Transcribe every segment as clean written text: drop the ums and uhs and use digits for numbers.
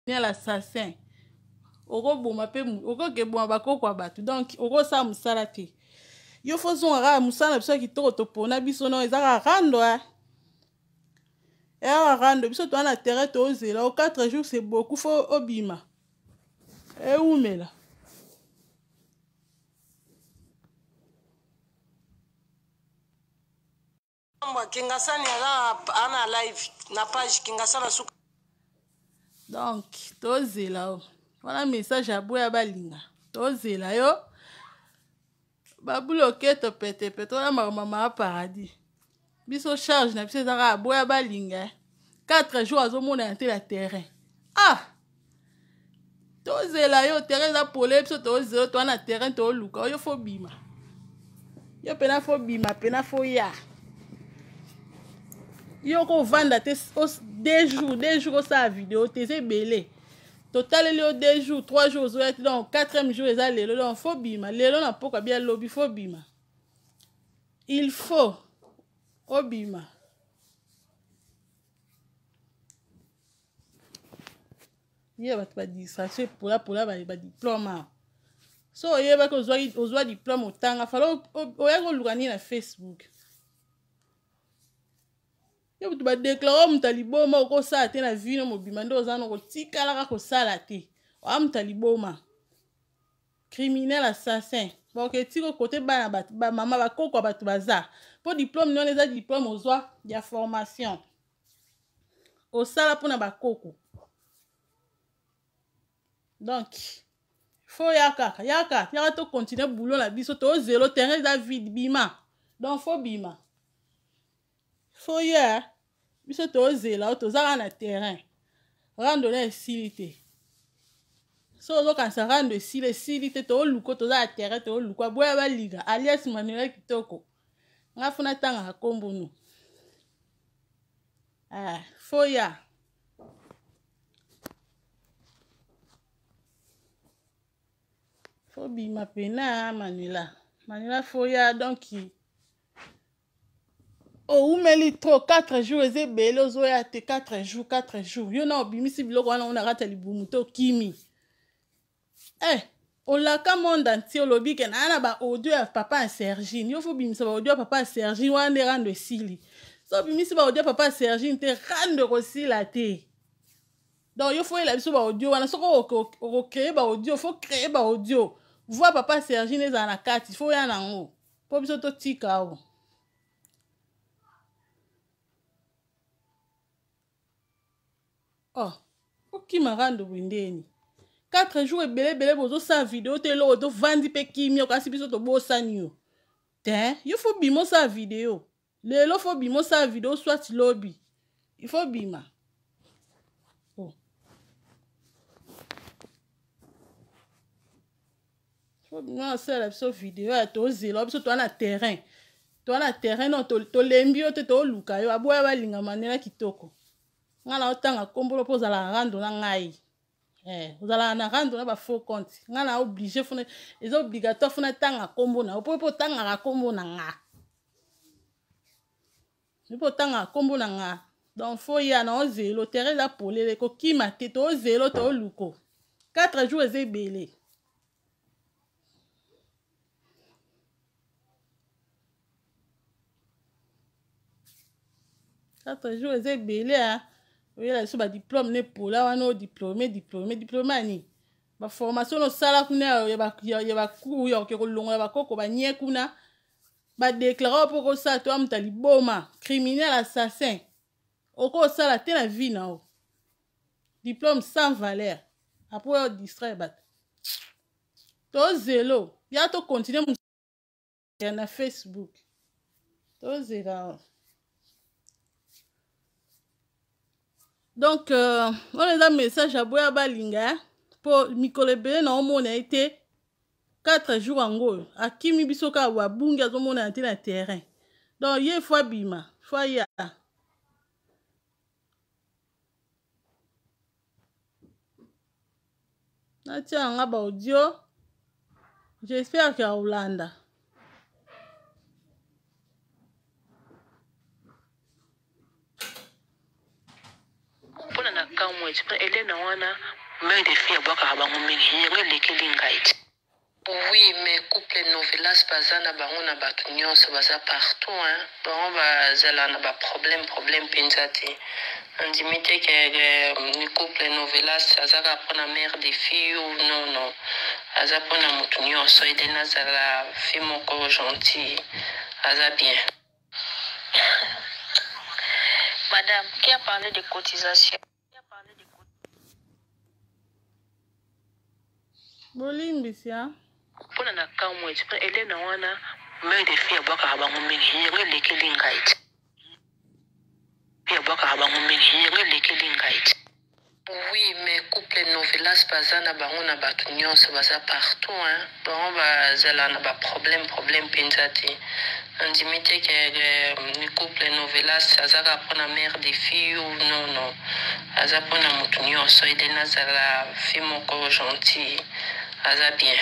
l'assassin. Oko boma pe oko ke boma bakoko abatu. Donc oko sa musala te. Yo faisons ara musala biso kitoko to pona biso no ezaka rando Era rando biso to na terrain to zela au 4 jours c'est beaucoup faut obima. E umela. Kingasani ana live na page Kingasala suka. Donc to zela o. Voilà message à boya balinga. To zela yo. Babuloke to pete pete na mama paradis. Biso charge na biso ezaka boya balinga 4 jours azomona na la terrain. Tozela yo terrain za pole biso tozela to na terrain to luka yo fo bima. Yo pena fo bima pena fo ya. Yo ko vanda te 2 jours sa vidéo te c'est belé. Total le 2 jours 3 jours donc 4e jour eza lelo donc fo bima lelo na poka bien lobby fo bima. Il faut obima. Ye bat ba distraction pour la ba diplôme. So ye ba ko ozwa diplôme otanga falo oya ko lukani na Facebook. Ye butu ba déclarer mutaliboma ko sa te na vino mobima ndo ozana ko tikala ka ko sala te. O mutaliboma. Criminel assassin. Bon que tiko côté ba mama ba koko batu baza. Pour diplôme non les diplôme ozwa ya formation. O sala pona ba koko. Donc, faut yaka to continuer boulot la biso to zéro terrain da vide bima. Donc faut bima. Faut ya biso to zéro to zara na terrain. Rendre la silité. So zo kan sa rendre silité to luko to za terrain to luko boya ba liga alias Manuel Kitoko. Nga funa tanga kombo no. Faut ya faut bima pena Manuela foya donc umeli trop 4 jours eze belo zoya te 4 jours yo na obimisi biloko wana on arata libumu to kimi on la monde entier lobi ke na ba audio ya papa Sergine yo faut bimisa ba audio ya papa Sergine wana rando sili so bimisi ba audio ya papa Sergine te rando kosila te. Donc il faut la biso ba audio wana soko o créer ba audio faut créer ba audio voir papa Sergine za na kati faut ya nango po biso to tika o oki marando bindeni 4 jours ebele bozo sa vidéo te lo to vandi pe kimi okasi biso to bosani yo te il faut bimo sa vidéo lelo faut bimo sa vidéo soit lobby il faut bima. Non, c'est la vidéo à to zelo biso to na terrain non to lembi o te to luka yo aboya balinga manela kitoko ngana otanga kombolo poza la rando na ngai ozala na rando na ba faux compte ngana obligé funa les obligatoire funa tanga kombo na po tanga ka kombo na nga ni po tanga kombo na nga donc faut ya na zelo terrain la polele ko kima te to zelo to luko 4 jours ezebele. Quatre jours eze belé oui la so ba diplôme ne pola wana o diplômé ani ba formation no sala kuna ya ba ku ya ke ko longa ba koko ba nye kuna ba déclarer pour ko sa to amtali boma criminel assassin oko sala te na vie na o diplôme sans valeur après o distraire bat to zelo ya to continuer na Facebook to zela. Donc, on a un message à Boya Balinga pour Mikole Bele na omona été 4 jours en gros. A Kimi Bisoka wa bunga zomona ante na terrain. Donc, ye fois bima, fois ya. Na tia nga ba audio. J'espère qu'il y a Hollanda. mwezi elena wana mère de fille abwaka bango mingi yango lekeli ngai. Oui, mais couple novelas bazana bango na bato nyonso baza partout hein. Bango bazala na ba problème penzati. Andimite que ni couple novelas azaka pona mère des filles ou non. Aza pona mutu nyonso elena zala fille moko gentil. Aza bien. Madame, qui a parlé de cotisation? Bolimbisia. Pona na kamwezi elena wana mère de fille abwaka bango mingi yango lekeli ngai. Abwaka bango mingi yango lekeli ngai. Oui, mais couple novelas bazana bango na bato nyonso baza partout hein. Bango bazala na ba problème penzati. Andimite que ni couple novelas azaka pona mère des filles ou non. Aza pona mutu nyonso elena zala fille moko gentil. Aza bien.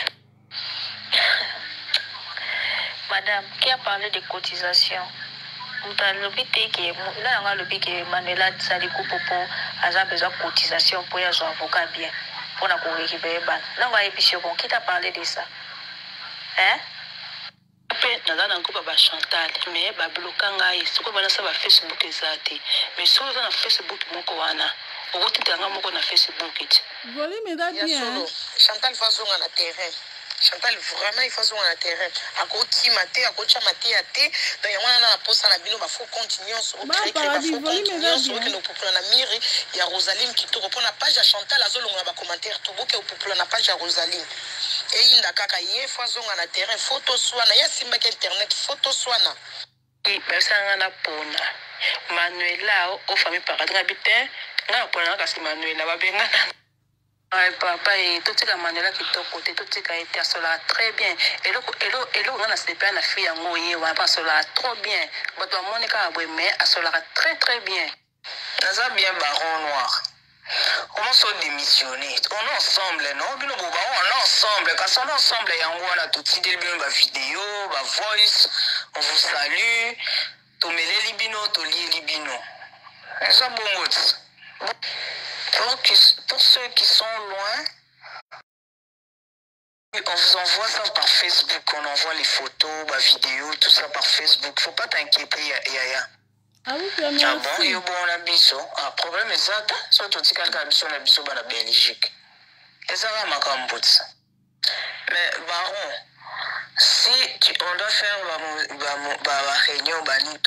Madame, qui a parlé de cotisation? Là, on a le but que Manuela Salikou Popo a besoin de cotisation pour avoir un avocat bien. Pour la récupérer. Là, on va épicer. Qui t'a parlé de ça? Hein? Après, nous avons un groupe à Chantal, mais Bablokanga, ce qu'on va faire sur Facebook exact. Mais si vous avez Facebook, mon coana, vous avez un Facebook. Volume est bien. Chantal façon à la terrain. Chantal vraiment il faut sur un terrain. À côté maté, à côté maté à té. Donc on a poste à la bino, faut continuer sur créer, faut continuer sur que nous pouvons la mire. Il y a Rosaline qui te reprend la page à Chantal, à zolo on a commentaire tout beau que vous pouvez la page à Rosaline. Et il n'a qu'à y façon à la terrain, photo soit na, il y a simba internet, photo soit na. Et personne n'a pona. Manuela au famille paradra bitin, n'a pona parce que Manuela va bien. Papa et tout ce Manuela qui est côté, tout ce qui a été cela très bien. Et là, on a cette peine à faire en moyen, on va cela trop bien. Votre Monica a mais à cela très bien. Ça bien baron noir. Comment sont démissionnés? On est ensemble, non? On est ensemble. Quand on est ensemble, on a tout de suite des vidéos, des voice. On vous salue. Tomele libino, toli libino. Ça bon. Pour ceux qui sont loin, on vous envoie ça par Facebook. On envoie les photos, les vidéos, tout ça par Facebook. Faut pas t'inquiéter, Yaya. Ah oui, merci. Ah bon, il y a bon abisso. Ah, problème est ça, surtout si quelqu'un a un abisso dans la Belgique. Et ça va ma camboute. Mais baron, si on doit faire la réunion,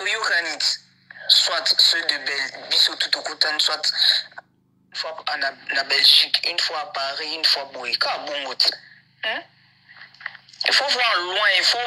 soit ceux de Belgique, tout au côté, soit une fois en Belgique, une fois à Paris, une fois à Boïka, bon, hein? Il faut voir loin, il faut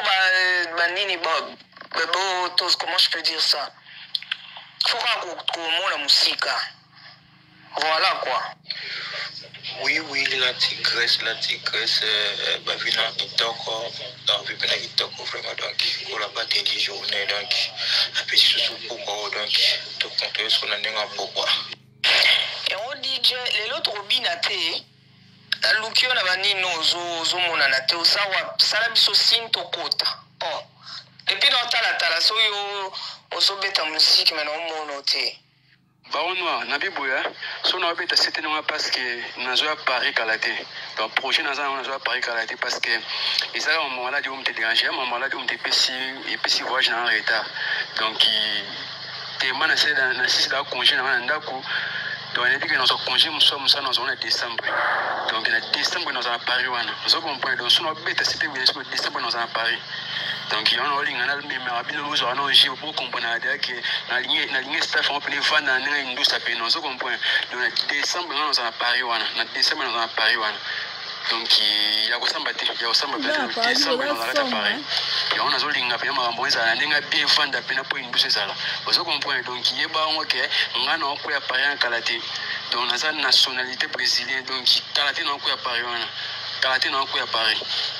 comment je peux dire ça? Il faut voir la musique. Voilà quoi. Oui, la tigresse, Bavina Kitoko, dans Vipena Kitoko, vraiment, donc, on l'a pas des journées, donc, un peu sous pourquoi, donc, tout compte sur la néga pourquoi. Et on dit que les autres robinatés, Lukio na banino zo mona na te osawa sala biso sin to kota. Oh. Depuis dans tala so yo osobeta musique mais non mono te. Baronwa na biboya so na beta c'était non parce que nazo à Paris kalate. Donc projet nazo à Paris kalate parce que ils ça au moment là de me déranger, au moment là de me dépêcher voyage en retard. Donc il demande à c'est dans si là congé na ndako. Donc on a dit que nous sommes congé nous sommes en décembre. Donc en décembre nous allons à Paris wana. Nous comprenons donc sur beta c'était bien sûr décembre nous allons à Paris. Donc il y a un ligne anal mais rabino nous allons j'ai pour comprendre que la ligne staff on peut vendre dans une douce appel nous comprenons. Donc en décembre nous allons à Paris wana. En décembre nous allons à Paris wana. Donc il y a aussi décembre nous allons à Paris. Et on a zo linga pe mambo za ndinga bien vendre pe na po une douce sala. Vous comprenez donc il y a ba on que ngana on peut à Paris en kalaté. Donc on a une nationalité brésilienne donc kalaté non ko à Paris wana. Kalaté non ko à Paris.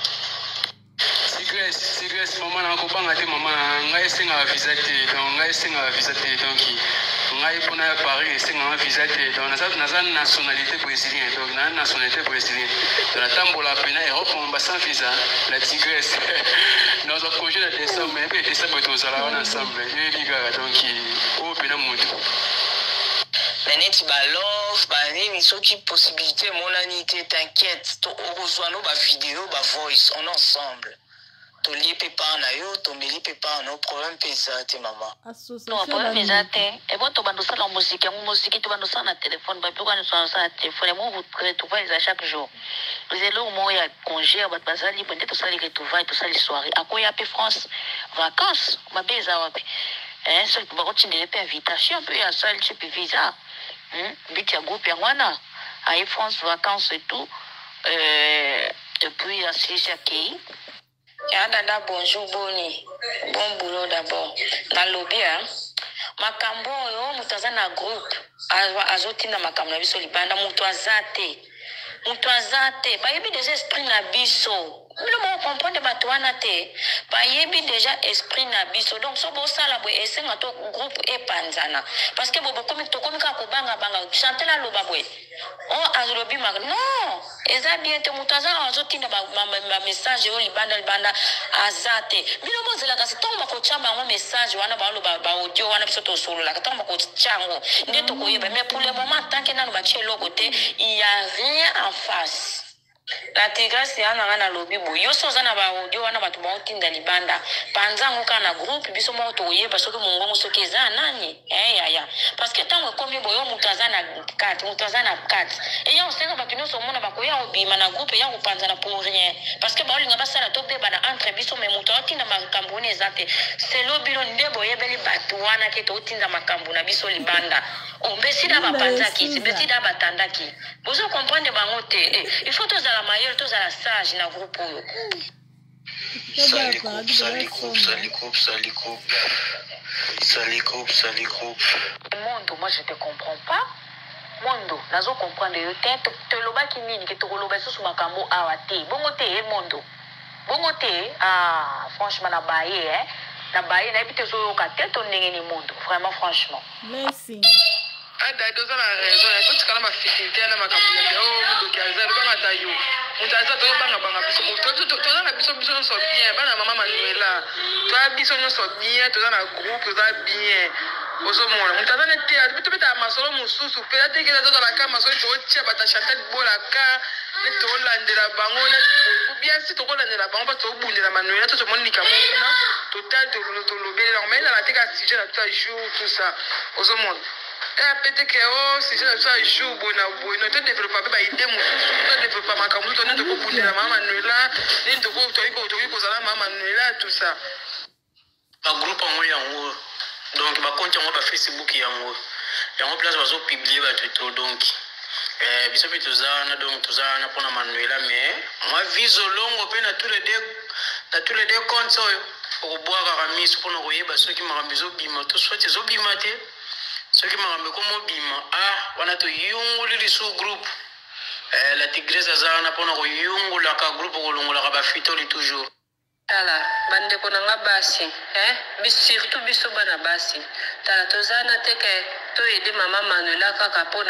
Sigresse maman na ko banga te maman ngai senga visa te donc ngai senga visa te donc ngai pona à Paris senga visa te donc na nationalité brésilienne donc na nationalité brésilienne de la tambola pena Europe on va sans visa la tigresse dans un projet de décembre mais décembre tous allons ensemble et les gars donc au pena moto. Mais neti ba love, ba nini, soki possibilité, mon anité, t'inquiète. On reçoit nos vidéos, voice, on est ensemble. Toli pepa na yo, tomeli pepa no problème pesate maman. Non, problème pesate. Et bon, tu vas nous faire la musique, tu vas nous faire la téléphone, tu vas nous faire la téléphone. Moi, vous retrouvez ça chaque jour. Vous êtes là au moment où il y a congé, vous êtes là, peut-être ça les retrouvailles, tout ça les soirées. À quoi il y a France, vacances, ma bise à wapi. Ce qui va continuer les invitations, puis il y a ça, le type visa. Vite, il y a groupe, il y a wana. À France, vacances et tout. Depuis, il y a 6 accueillis. Dada, bonjour, Boni. Bon boulot d'abord. Dans le lobby, makambo yo mutazana groupe azotinda makambo na biso libanda mutu azate bayebi déjà esprit na biso bino mo comprendre bato wana te bayebi déjà esprit na biso donc so bo sala bo esenga to groupe epanzana parce que bobo komi to komi ka ko banga chanter la loba boy oh azolobi mag non eza bien te mutazana azotinda ba message yo libanda azate bino mo zela kasi to mako chamba ngo message wana ba loba ba audio wana biso to solo la to mako chango ndeto ko yeba mais pour le moment tant que nanu ba chelo côté il y a rien en face. La tigresse yana na lobby bo yo so zana ba audio wana batu ba otinda libanda panzango kana groupe biso mo to yeba soki mungongo soki eza nani ya parce que tango komi bo yo mutazana 4 et ya osenga batu no so mona ba ko ya obima na groupe ya kupanza na pour rien parce que ba olinga basala to pe bana entre biso me muto otinda makambo ne zate c'est lobby no ndebo yebeli batu wana ke to otinda makambo na biso libanda on besida ba panzaki besida batandaki bozo comprendre bango te il faut tous la mailleure, tous à la sage dans le groupe. Sali groupe. Mondo, moi je te comprends pas. Mondo, nazo comprendre yo te loba ki nini ke to loba so makambo awate. Bongo te mondo. Bongo te franchement na baye na baye na epite zo ka tête on ndenge ni mondo. Vraiment franchement. Merci. Ada doza na raison ya tout kana mafitité na makambo ya mundo ki azali ba matayo mutaza to banga biso to na biso so bien bana mama Manuela to biso so bien to na groupe to bien ozo mona mutaza ne te to beta masolo mususu pe ate ke to na kama so to tia bata chanter bolaka ne to landela bango ne bien si to landela bango ba to bundela Manuela to moni kamona total to lobela mais la te ka sujet na tout jour tout ça ozo mona peut-être que si je joue bon to développer ba idée mususu to développer makambo to ne to kubundela mama Manuela ne to ko zala mama Manuela tout ça ba groupe en yango donc ba compte yango ba Facebook yango place bazo publier ba tout donc biso pe tozana donc tozana pona Manuela mais moi vise longo pe na tous les deux comptes pour boire ramiso pona koyeba ceux qui marambizo bima to soit zo bima te ceux qui m'ont comme bima wana to yunguli li sous groupe la tigresse azana pona ko yungula ka groupe ko longola ka ba fitoli toujours Tala bande ko nanga basi surtout biso bana basi tala tozana teke to aider mama Manuela kaka pona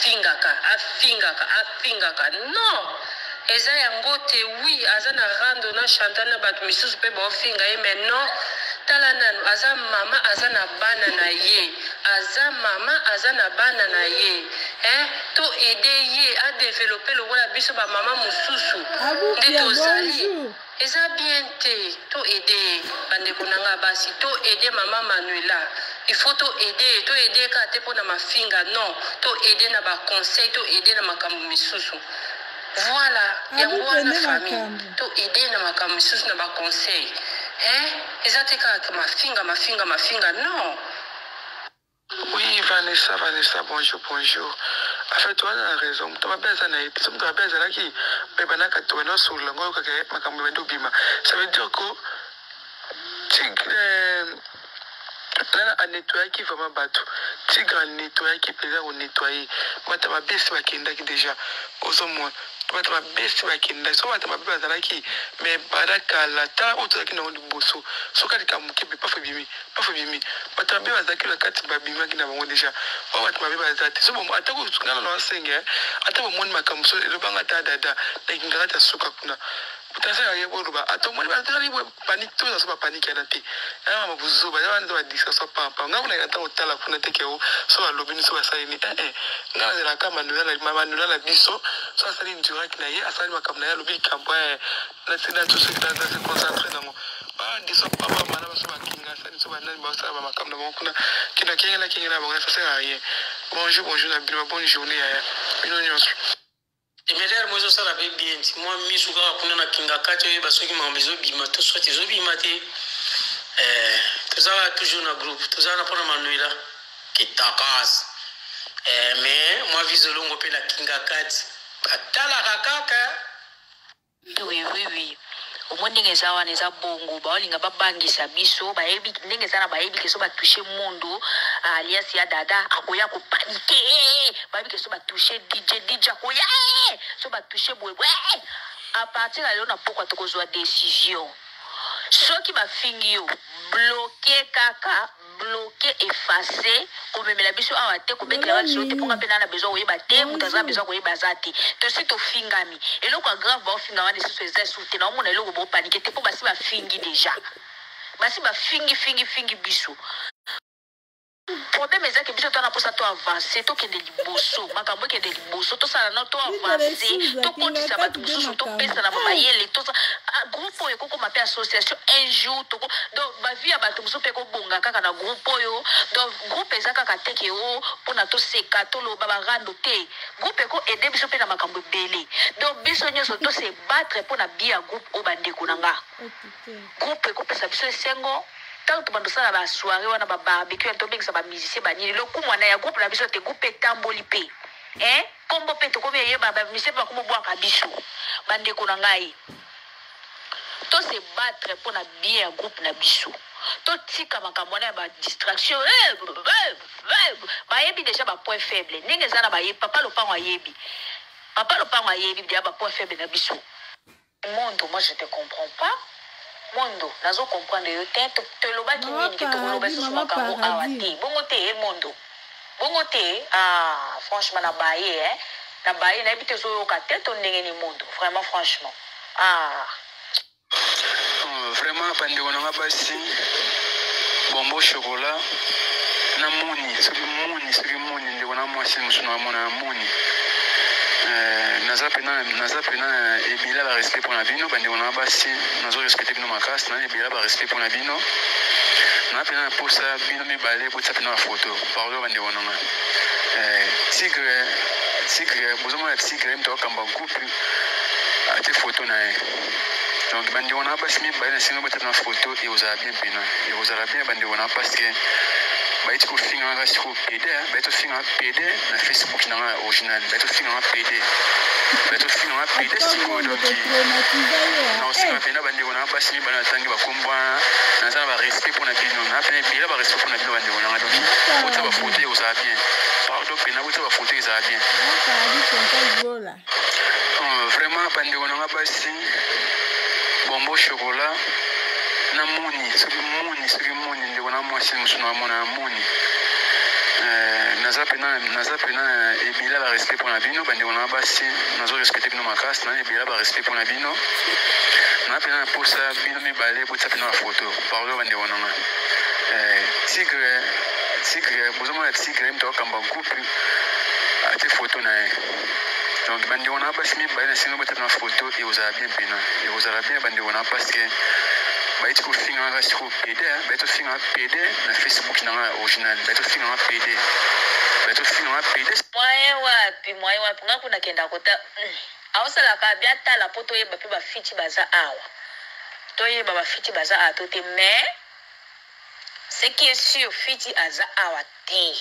afingaka non eza yango te oui azana rando na chantana bat misusu pe ba ofinga ye mais non tala nanu aza mama azana bana na ye azana bana na ye to aider ye a développer le wala biso ba mama mususu ndeto zali eza bien te to aider bande konanga basi to aider mama Manuela il faut to aider ka te pona mafinga non to aider na ba conseil to aider na makambo misusu voilà yango wana famille to aider na makambo misusu na ba conseil eza te ka mafinga non. Oui, Vanessa, bonjour. En fait, tu as raison. Tu as besoin tu as besoin là qui bebanaka tu es sur le ngo kake makambo bendo bima. Ça veut dire que là à nettoyer qui vraiment battu. Tigre nettoyer qui peut au nettoyer. Moi tu m'as baissé ma kinda qui déjà aux hommes. Tu m'as baissé ma kinda. So tu m'as baissé là qui mais baraka la ta autre qui n'a bosso. So quand tu as muké pas fait bimi. Tu m'as baissé qui la carte babima qui n'a pas déjà. Oh tu m'as baissé ça. So bon atako tu n'as pas enseigné. Atako mon makamso le banga ta dada. Na kinga ta suka kuna. potentiel ya bo ba atomoni ba tali bo panique to na so ba panique na te na ma buzo ba na ba discussion papa nga kuna yata otala kuna te ke o so ba lobini so ba sali ni nga na la kama nula la biso so asali ndura ki na ye asali makamna ya lobi kampo na tsina to se kana se concentrer na mo ba diso papa mana ba so ba kinga asali so ba na ba sa ba makamna mo kuna kina kinga ba ça sert à rien. Bonjour na bino bonne journée ya bino nyonso. Imeder mozo sala be bien moi misuka kuna na kinga kacho ye basoki mambezo bima to soit zo bima te ça toujours na groupe tout ça na pona manuela qui takas mais moi vise longo pe na kinga kati batala kakaka oui omoni ndenge eza wana eza bongo baolinga babangisa biso bayebi ndenge eza na bayebi keso batushe mundu alias ya dada akoya kopanike bayebi keso batushe DJ akoya so batushe bwebwe a partir ya lelo na pokwa tokozwa décision soki bafingi yo bloqué effacé komemela biso awa te kobetela biso te mpoka mpe na besoin koyeba te moto aza besoin koyeba aza te tosi tofingami eloko ya grave baofinga wana lisusu eza esu te naomona eloko bopanike te mpo basi bafingi deja basi bafingi biso problème eza ke biso tona posa to avancer tokende liboso makambo ekende liboso tosala na to avancer tokotisa bato mosusu topesa na bamayele groupe oyo ekokoma mpe association un jour donc bavi ya bato mosusu mpe ekobonga kaka na groupe oyo donc groupe eza kaka teke o mpona toseka toloba barando te groupe ekoede biso mpe na makambo ebele donc biso nyonso tose battre mpona bia ya groupe oyo bandeko na nga groupe ekopesa biso esengo tant que bando sala ba soirée wana ba barbecue to bengisa ba musicien ba nini lokumu wana ya groupe na biso te groupe tamboli pe kombo pe to ko be yeba ba musicien ba komo bwa ka biso bandeko na ngai to se battre pour na bien un groupe na biso to tika makambo na ba distraction ba yebi déjà ba point faible ndenge za na ba yebi papa lopango ayebi dia ba point faible na biso monde moi je te comprends pas Mondo, nazo comprendre yo te loba ki nini ke to loba so makambo awa te. Bongo te mondo. Bongo te franchement na baye na ebite zo yo ka te to ndenge ni mondo. Vraiment franchement. Vraiment pande wana ngabasi bombo chocolat na moni, soki moni ndeko na mwasi musuna mona moni. Naza pena ebila ba respect pour la bino bande wana basi nazo respecter bino makasi na ebila ba respect pour la bino na pena posa bino mibale botsa pena la photo pardon bande wana tigre bozoma tigre mto kamba groupe ate photo na donc bande wana basi mibale na singo botsa na photo et oza bien bande wana parce que baiti ko finga nga siko PD baito finga PD na Facebook na original baito finga PD siko donc na osika pena bande wana basi bana tangi bakombwa na za ba respect pour na bino na pena bila ba respect pour na bino bande wana donc ota ba photo oza bien pardon pena ota ba photo oza bien vraiment bande wana basi bombo chocolat na moni soki moni ndeko na mwasi musuna mona moni naza pena ebila ba respect pour na bino bandeko na basi nazo respecter bino makasi na ebila ba respect pour na bino na pena posa bino mibale botsa pena la photo pardon bandeko na nga tigre bozomona tigre mto kamba groupe ate photo na ye donc bandeko na basi mibale na singo botsa na photo et ozala bien bandeko na parce que baiti ko finga nga siko PD baito finga PD na Facebook na original baito finga PD mwaye wapi nga kuna kenda kota awusala ka bia tala poto yeba pe ba fiti baza awa to yeba ba fiti baza ato te mais ce qui est sûr fiti aza awa te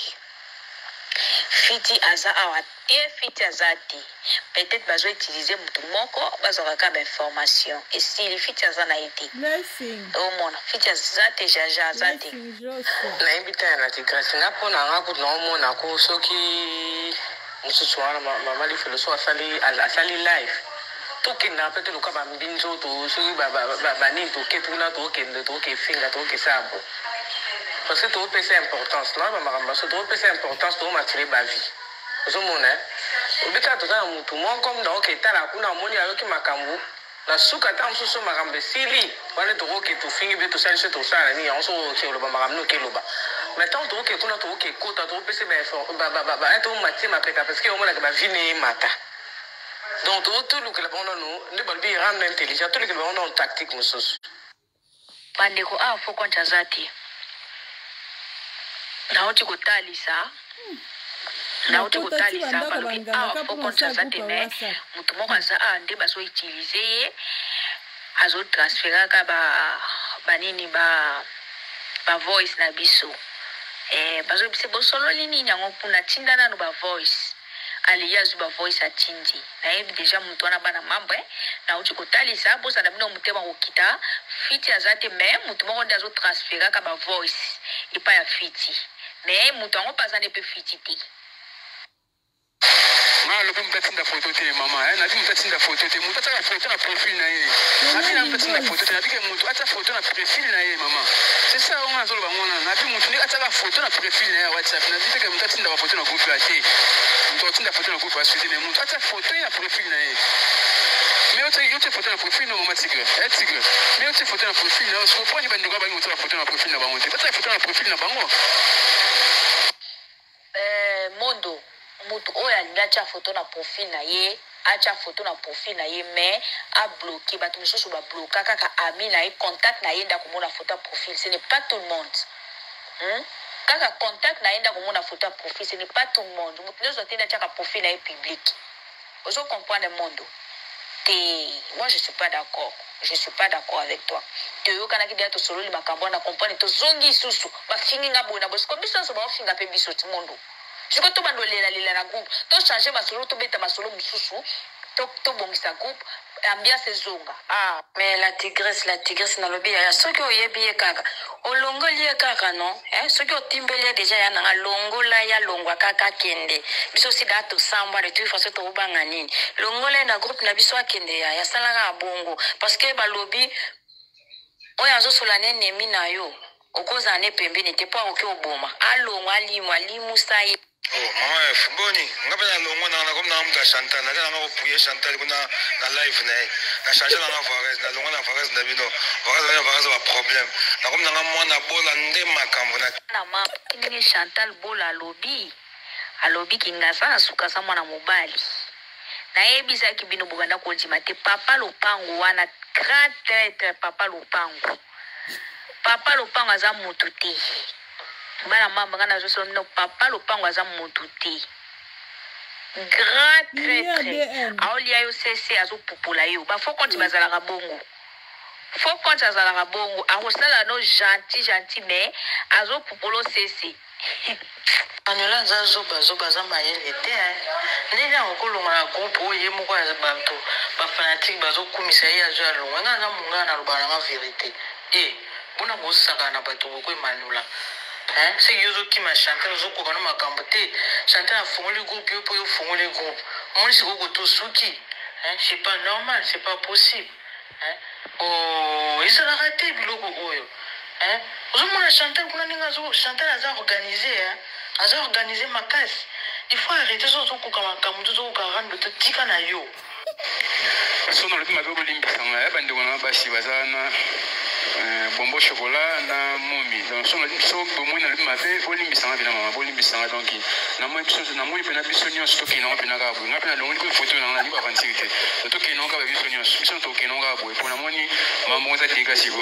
fiti azati peut-être bazo utiliser mutu moko bazo ka ba information et si les fiti aza na été au monde fiti azati jaja azati na ibita na tigresse na pona ngaku no mona ko soki mususu wana mama li filoso asali live tokenda pe to ka mbinzo to soki ba ni to ketuna to kende to ke finga to ke sabo parce que tu peux faire importance là maman tu peux faire importance tu vas tirer ba vie zo mona obika to za mutu mo comme donc etala kuna moni ayoki makambu La suka tam susu makambe sili wana to ke to fingi be to sali se to sala ni on so ke lo ba makamno ke lo ba mais tant to ke kuna to ke kota to pese ba to mati ma peka parce que on mona ke ba vini mata donc tout le que le bon non ne ba bi rendre intelligent tout le que le bon tactique mususu bandeko a fo konta zati na oti kotalisa na uti kotalisa balobi awa fo kontra za te me mutu moko aza awa nde bazoutilize ye azotransfera banini voice na biso bazobise bosololi nini yango mpuna tinda nano voice aliye azwi voice atindi nayebi deja mutu wana bana mambo na uti kotalisa bozala bino motema kokita fiti aza te me mutu moko nde azotransferaka voice epai ya fiti me mutu yango mpaza nde mpe fiti te le plus petit de photo de maman, hein, n'a vu petit de photo de mon photo na profil na ye. N'a vu petit de photo, n'a vu que mon ta photo na profil na ye maman. C'est ça on a zolo ba ngona, n'a vu mon ta photo na profil na WhatsApp, n'a vu que mon petit de photo na groupe là té. Mon petit de photo na groupe suite mais mon ta photo na profil na ye. Mais autre photo na profil na maman tigre, tigre. Mais autre photo na profil na, je comprends ni bande ko ba mon photo na profil na ba monter. Pas ta photo na profil na bango. Mondo mutu oyo alingi atia photo na profil na ye atia photo na profil na ye mais abloqué bato mosusu babloka kaka ami na ye contact na ye nda komona photo ya profil ce n'est pas tout le monde kaka contact na ye nda komona photo ya profil ce n'est pas tout le monde mutu nyonso atindi atiaka profil na ye public ozo comprendre mondo moi je suis pas d'accord avec toi toyokanaki deya tosololi makambo na comprendre tozongi susu bafingi nga boye na boye siko biso nyonso baofinga mpe biso ti mondo siko to bandolela na groupe to changer masolo to beta masolo mosusu to bongisa groupe ambiance ezonga mais la tigresse na lobi ya soki oyebi ye kaka olongoli ye kaka non soki otimbeli deja ya nanga longola ya longwa kaka kende biso sida tosambwa de toute façon tobanga nini longola na groupe na biso akende ya salaka bongo parce que balobi oyo azosola nemi na yo okoza ne pembeni te pa oke oboma alongwa alimu sai. Oh maman fuboni ngabe na longo na comme na mga Chantal na nga ko puye Chantal kuna na live na changer na voix na longo na voix na bino voix ba problème na comme na mwana bola nde makambo na ma kingi Chantal bola alobi kingasa na suka sa mwana mobali na yebisa ki bino buganda ko jima te papa lopango wana grand traître papa lopango aza mutu te bana mamba ngana zo no papa lopango aza mutu te grand traître aolia yo cc azo pupula yo ba fo konti bazalaka bongo akosala no gentil mais azo pupulo cc Anyola zoba za mayele te ndenge okolonga na groupe oye moko ya bato ba fanatique bazokumisa ye azo ya longa na munga na lobana nga vérité bona bosaka na bato boko emanula c'est yozo qui m'a chanté zo ko kana makambo te chanté a fongoli groupe yo po yo fongoli groupe moi c'est ko to suki c'est pas normal, c'est pas possible ils ont arrêté biloko oyo ozomona chanté kuna ninga zo chanté aza organisé makasi il faut arrêter zo ko makambo zo ko rendre te tika na yo sono le mabe ko limbisanga bande kona basi bazana bombo chocolat na momi donc sono so bombo na le mabe ko limbisanga bina mama ko limbisanga donc na moi biso na moi pena biso nyonso to kino pena ka bo na pena longi ko photo na liba vantique to kino ka biso nyonso biso to kino ka bo pona moni mama za tika sibo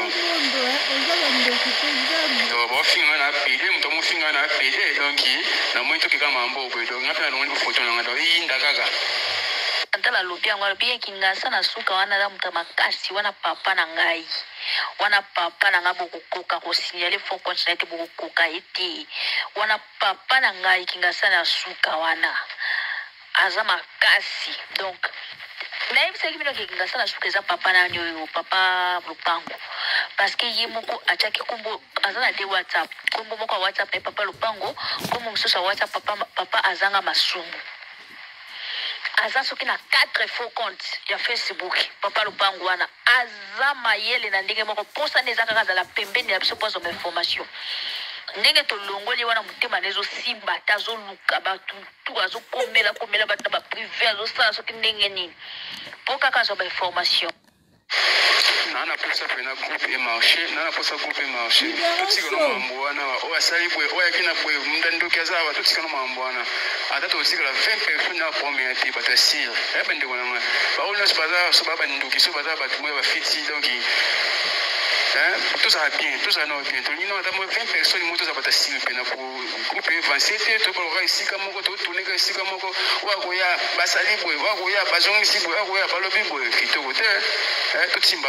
donc bo finga na pele mto mo finga na pele donc na moi to kika mambo bo donc na pena longi ko photo na ndo inda kaka Antala lobi yango lobi kingasa na suka wana la muta makasi wana papa na ngai bokukoka ko signaler fond continent bokukoka ete wana papa na ngai kingasa na suka wana aza makasi donc na yebisa ki bino kingasa na suka eza papa na nyoyo papa lupango parce que ye moko achaki kombo azana de WhatsApp kombo moko WhatsApp na papa lupango kombo msusa WhatsApp papa azanga masumu aza soki na 4 faux comptes ya Facebook papa lupango wana aza mayele na ndenge moko posa neza kaka za la pembeni ya biso poso information ndenge to longoli wana mutema nezo simba tazo luka batu tu azo komela batu ba privé azo sala soki ndenge nini poka ka zo ba information Nana posa pena groupe et marché, nana posa groupe et marché. Tout ce que nous m'envoie, on a sali boy, on a qui n'a pas eu, m'dando kazawa, tout ce que nous m'envoie. Ata to aussi que la 20 personnes na première été pas sûr. Eh ben de quoi non. Ba on ne se pas ça ba bandu qui se pas ça ba tout moi fiti donc tout ça va bien, tout ça non bien. Tout nous ata moi 20 personnes moto ça pas sûr pena pour groupe avancé to ko ici comme ko to tourner ici comme ko wa ko ya ba sali boy, wa ko ya ba zongi si boy, wa ko ya ba lobi boy qui to côté. Tout timba.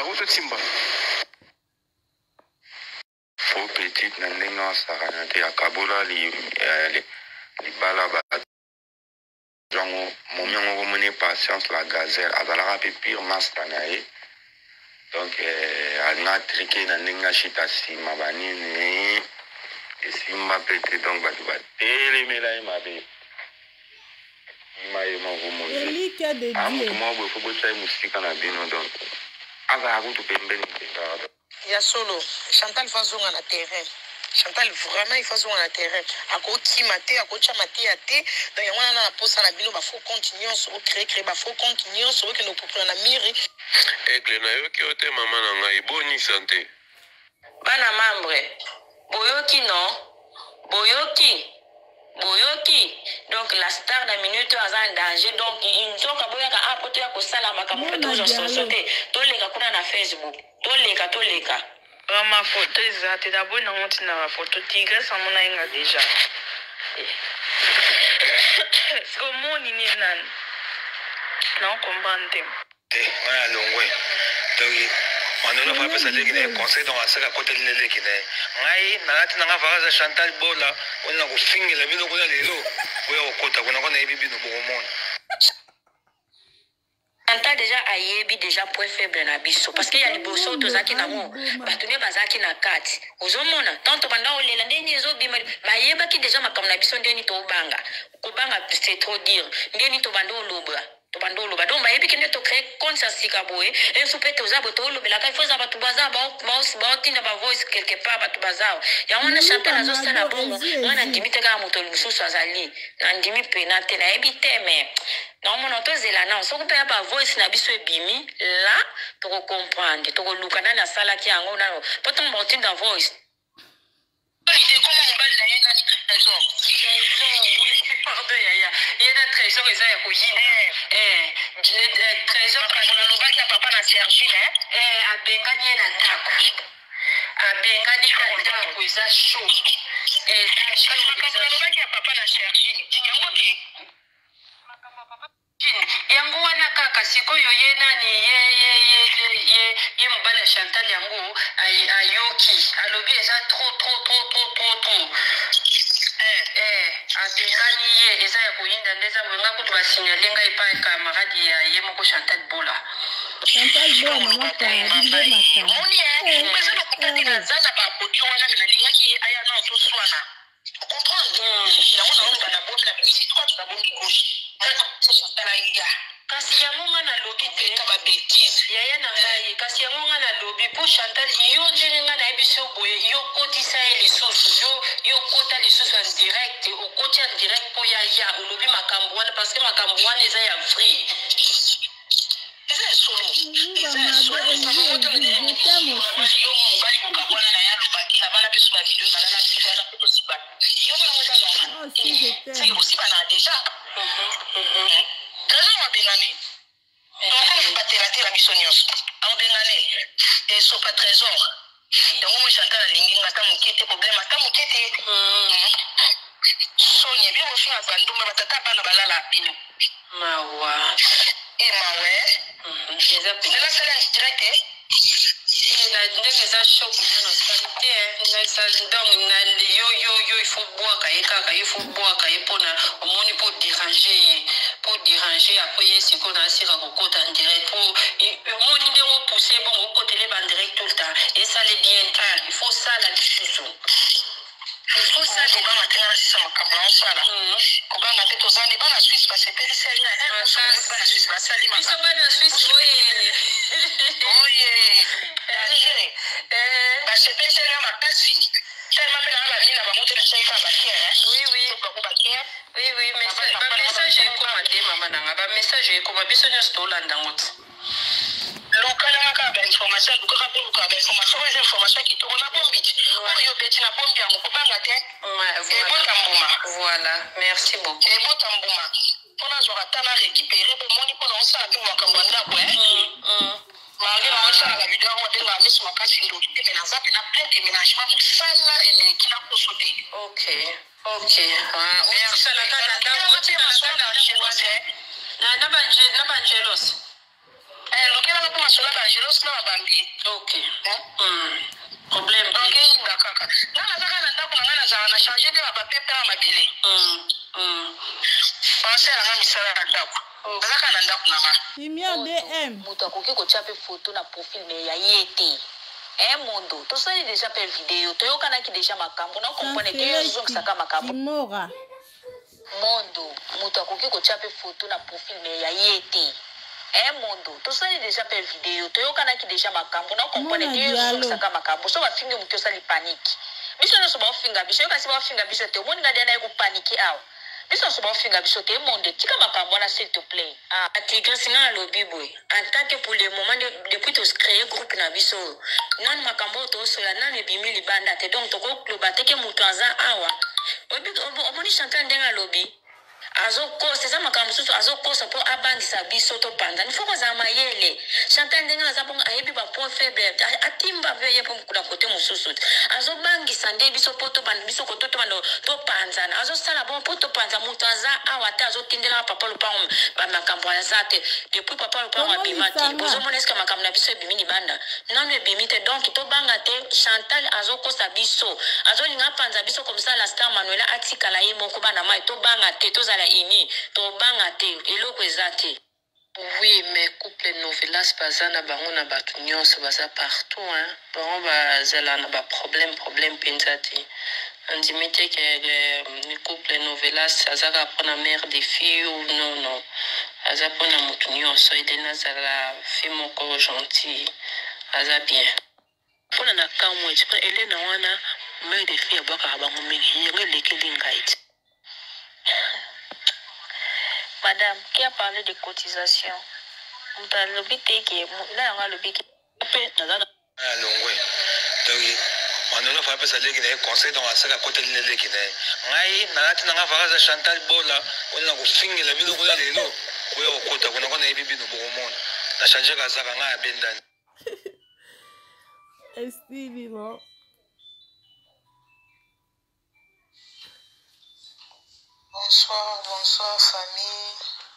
Faut petite nandenga saranate akabola li bala ba jango momiango mone patience la gazelle azala pe pire mastanae donc alna triqué nandenga chita sima banini simba pete donc ba tele mela mabe maye mongo mo Eli qui a de Dieu. Moi faut bossa musika na bino donc aga akutu pembeni pembeni. Ya solo Chantal fazonga na terrain. Chantal vraiment il faut sur na terrain. Akoti maté akocha maté até donc yangwana na posa na bino ba faut continuer sur créer ba faut continuer sur que nous pouvons na miri. Aigle na yo ki ote mama na ngai boni santé. Bana membre. Boyoki non. Boyoki. Donc la star na minute en danger donc ils sont kaboya ka apoto ya ko sala makambo toujours société. Toleka kuna na Facebook. Toleka. Ma photo exacte d'abord na monti na photo tigre ça mon inga déjà. C'est comme mon ni nan. Non comprendre. Voilà longwe. Donc on a pas pensé que conseil dans ça à côté de l'équipe ngai na na vaza Chantal Bola on a ko fingela bino ko lelo oya okota kuna kona ebibi no bomona. Chantal déjà ayebi déjà point faible na biso parce que ya liboso tozaki na mo batunye bazaki na kati ozomona tanto banda olela ndeni ezobima bayeba ki déjà makambo na biso ndeni to banga kubanga c'est trop dire ndeni to banda olobra donc bayebi kende to créer conscience kaboye et soupete ozabo to olobela ka foza batu bazaba ba tinda ba voice quelque part batu bazaba ya wana Chantal azo sala bongo wana ndimite ka moto lususu azali na ndimi penate na ebite mais non mon otozela na so kupela ba voice na biso ebimi là to comprendre to luka na sala ki yango na potom ba tinda voice Il comment on va d'ailleurs dans trésor. Il y a des trésors ils ont cousine. Trésor on va dire papa na Sergi abengani na ndako. Abengani na ndako ils ont chaud. on va dire papa na Sergi. Yango wana kaka sikoyo ye nani ye mobala Chantal yango ayoki alobi eza trop abengani ye eza ya koyinda ndeza wenga kutu basignale ngai pa camarade ya ye moko Chantal Bola mama paradis de makamba. Moni mais ça le compter na zaza ba poti wana na lingaki aya na to swana. Comprendre. Na on na boka na si toi tu bongi gauche. C'est Chantal aïga. kasi yango nga na lobi te ba bêtise. yaya na ngai kasi yango nga na lobi po Chantal yo ndenge nga na biso boye yo kotisa ye lisusu yo kota lisusu en direct okoti en direct po ya olobi makambo wana parce que makambo wana eza ya free Eza solo. il faut boire pour déranger après ce qu'on a sur un côté en direct pour mon numéro poussé bon au côté les bandes direct tout le temps et ça les bien il faut ça la discussion il faut ça les bandes maintenant c'est ça makambo ça là comment on a fait tous les bandes la Suisse parce que c'est la Suisse parce que les bandes la Suisse oui parce que c'est là ma passion. Oui, message est comme maman nanga, message est comme biso nyos to landa ngoti. lokala kaka information luka pe luka information les informations qui tourne na bombi oyo beti na bombi yango kobanga te voilà merci beaucoup et motambuma pona zo ratana récupérer pour moni pona on sa pe makambo ndako malgré on sa la vidéo on te la mise makasi ndo mais na zape na plein déménagement pour sala et qui n'a pas sauté ok merci na bangelos lokela ko masola bangelos na bambi ok problème donc ngakaka na zaka na ndako ngana za na changer de ba pepe na mabele pensez à la misala na ndako zaka na ndako na ma Imia DM moto akoki kotia pe photo na profil mais ya yete mondo tosali déjà pe vidéo toyokanaki déjà makambo na comprendre que yozongisaka makambo Mora mondo moto akoki kotia pe photo na profil mais ya yete mondo tosali déjà pe vidéo toyokanaki déjà makambo na comprendre que yozongisaka makambo so bafinge moto osali panique biso nyonso baofinga biso yokasi baofinga biso te omoni ngadi anaye kopanike awa biso nyonso baofinga biso te mondo tika makambo wana s'il te plaît atigresi nga alobi boye en tant que pour le moment depuis toscreye groupe na biso nani makambo oyo tosola nani ebimi libanda te donc tokoloba teke moto aza awa omoni Chantal ndenge alobi azokosa eza makambo mosusu azokosa mpo abangisa biso topanda nifo kozala mayele Chantal ndenge aza bongo ayebi bapoint faible atimba veye mpo na kote mosusu te azobangisa nde biso mpo tobanda biso koto topanzana azosala bon mpo topanza moto aza awa te azotindelaka papa lopango bamakambo aza te depuis papa lopango abima te bozomona eske makambo na biso ebimi libanda nano ebimi te donc tobanga te Chantal azokosa biso azolinga panza biso komisa la star Manuela atikala ye moko bana mai tobanga te tozala ini tobanga te eloko eza te. Oui, mais couple novelas baza na bango na bato nyonso baza partout bango bazala na problème penza te andimi te ke couple novelas azaka mpona mère des filles ou non aza mpona moto nyonso edena azala fille moko gentil aza bien mpona na kamwe elena wana mère des filles abwakaka bango mingi yango elekeli ngai te. Madame, qui a parlé de cotisation? On t'a lobby qui là on a lobby qui longwe donc on a fait ça les conseils dans la côté de l'équipe ngai na tina nga vakaza Chantal Bola on a ko fingela bino ko lelo ko yo kota ko na ebi bino bokomona na changer ka zaka nga bendani Stevie bon Bonsoir famille.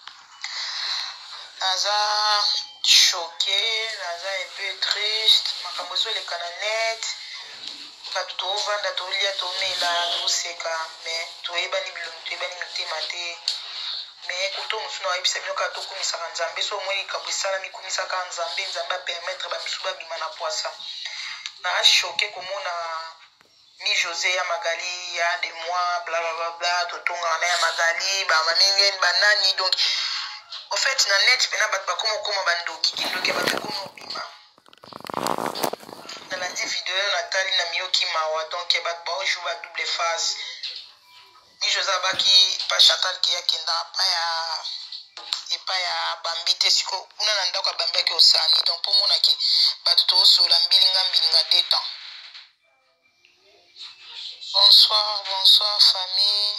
Naza choqué, naza un peu triste. Makamoso le cananet. Katuto vanda tolia tomela toseka, mais toyebani bilongo toyebani mitema te. Mais koto musuna wayebisa bino kato kumisaka nzambe so moi kabisala mikumisaka nzambe nzambe permettre ba misuba bima na poisa. Na choqué komona mi José ya Magali ya des mois bla bla bla bla totonga na ya Magali ba mamingeni banani donc en fait na net pena bat ba koma bandoki kindoki ba koma bima na la vidéo na tali na miyoki mawa donc ba ba joue ba double face mi José baki pa Chantal ki ya kenda pa ya bambite siko una na ndako bambia ke osani donc pour mona ki ba to so la mbilinga détend. Bonsoir famille.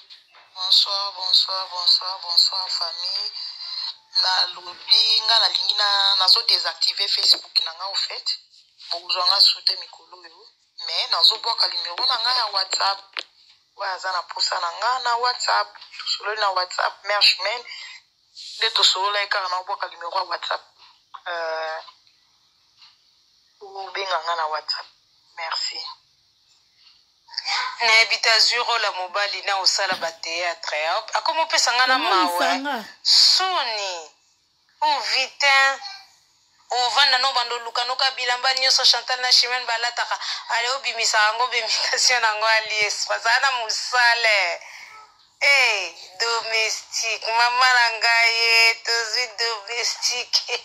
Bonsoir famille. Na lobi nga na lingi na zo désactiver Facebook na nga au fait. Bozo nga soute mikolo yo. Mais na zo boka numéro na nga ya WhatsApp. Wa za na posa na nga na WhatsApp. Solo na WhatsApp merchman. De to solo la ka na boka numéro ya WhatsApp. Ou benga nga na WhatsApp. Merci. Na ebita zuro la mobali na osala ba théâtre akomo pesa ngana mawa soni o vitin o vanda no bando luka no kabilamba nyoso Chantal na Chimène balataka ale obimisa ngo bimitation ngo alies pasana musale domestique mama nangaye tozi domestique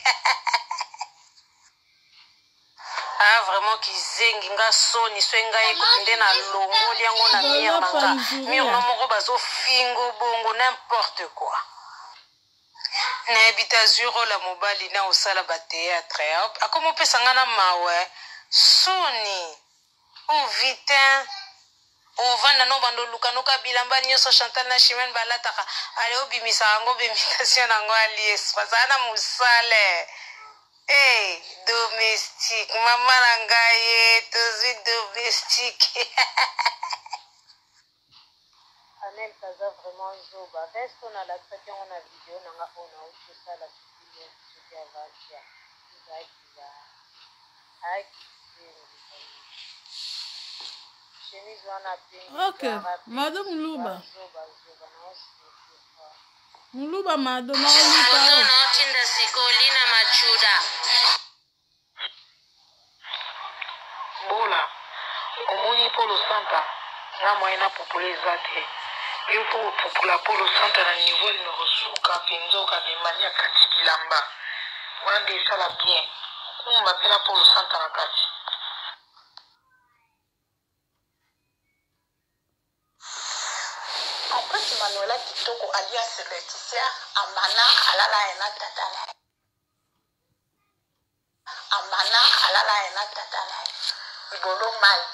vraiment kizengi nga soni so ngai kutinde na longo liango na mire nanga mire no moko bazo fingo bongo n'importe quoi na ebita zuro la mobali na osala ba théâtre akomo pesa ngana mawe soni vitin ovanda no bando luka no kabilamba nyonso Chantal na Chimène balataka ale obimisa yango bimitation nango alies pasana musale domestique mama na ngai tozwi domestique Anel kaza vraiment zoba reste on a la traité on a vidéo nanga on a aussi ça la suite sur Avantia kiza chemise wana pingi okay madame Muluba Muluba madame Muluba tinda sikolina machuda bola omoni Polo Santa na moyena populeza te il faut popula Polo Santa na niveau numéro suka pinzoka bimania kati bilamba wana nde esala bien kumba pela Polo Santa na kati après Manuela kitoko alias Laetitia amana alala ena tatala ibolo mal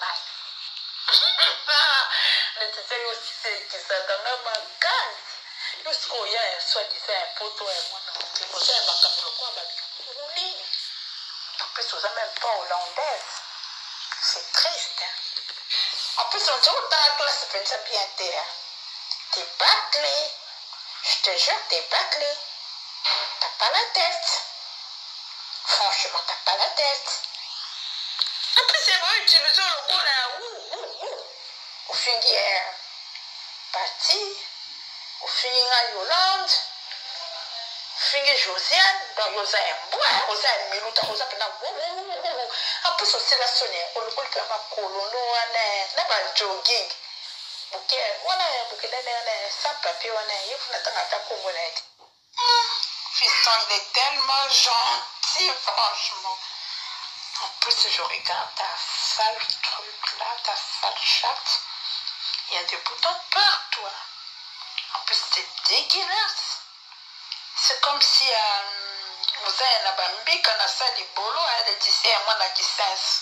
Laetitia aussi c'est qui ça dans ma case jusqu'au y a soit disait un poteau et moi non c'est ma camelo quoi ba oui en plus aux même pas hollandaise c'est triste en plus on dit autant la classe c'est bien terre t'es bâclé je te jure t'es bâclé t'as pas la tête franchement t'as pas la tête en plus c'est bon utiliser le mot là au fin d'hier parti au fin de Yolande au fin de Josiane dans Josiane Josiane Miluta Josiane en plus aussi la sonne on le peut faire colono na ba jogging ok voilà parce que là ça papier on a il faut attendre à Congo là fiston il est tellement gentil franchement en plus je regarde ta sale truc là ta sale chatte il y a des boutons partout en plus c'est dégueulasse c'est comme si vous avez la bambi quand a ça les bolos elle disait à moi la distance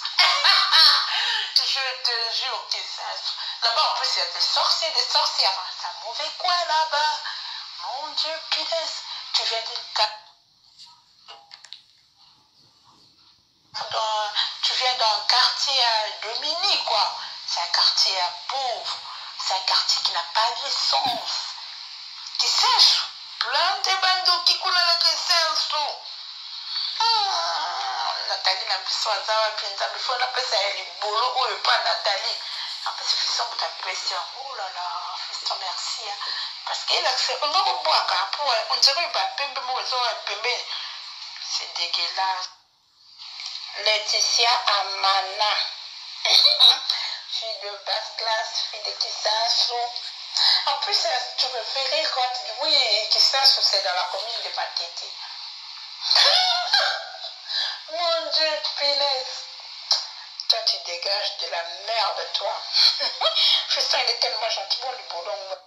je te jure distance là-bas en plus il y a des sorcières ça mauvais quoi là-bas mon Dieu punaise tu viens d'un quartier Dominique quoi c'est un quartier pauvre c'est un quartier qui n'a pas d'essence qui sèche plein de bandos qui coulent à la essence Nathalie na biso azawa pinza before na pesa ya libolo oyo pa Nathalie après c'est fiston pour ta pression oh là là fiston merci parce qu'il a fait on va boire pour on dirait ba pembe mo zo pembe c'est dégueulasse Laetitia Amana fille de basse classe fille de Kisasu en plus tu me fais rire quand tu dis oui Kisasu c'est dans la commune de Matete mon Dieu, punaise. Toi, tu dégages de la merde, toi. Fiston, il est tellement gentil. Bon, le boulon.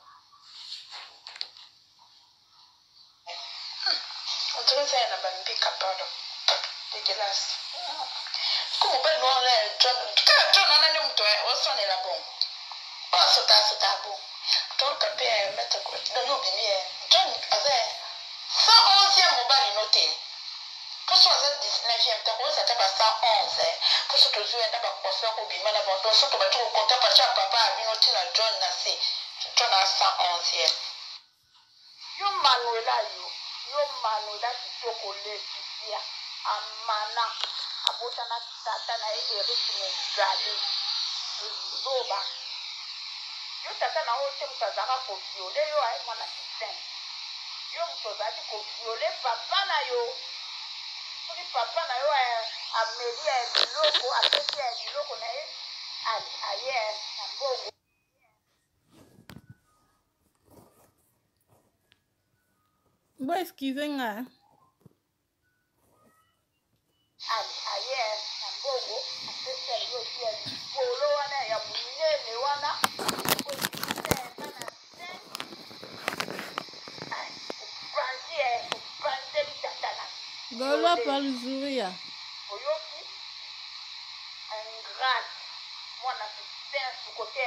On dirait que c'est un abambi capable. Dégueulasse. Comment ben non, John. John, on a dit, on s'en est là bon. Oh, c'est bon. Toi, le capé, mettre quoi? Non, non, John, 111e mobile noté. Pour ce 19e, tu as ça 111. Pour ce que tu as fait au bima, tu as fait au compte parce que papa a vu noter la John Nassé. John a 111e. Yo Manuela, tu peux coller ici. Amana, Abotana, Satana et Eric Mugale. Zoba. Yo Tatana, tu as pour violer, yo, avec mon assistant. Yo, tu as pour violer papa na yo. Papa na yo amelia biloko apesi ya biloko na ye aye na mbongo bo excuse nga aye na mbongo apesi ya biloko ya bolo wana ya munene wana Lola Palzuria. Oyoki, ingrat. Moi, on a fait ce côté,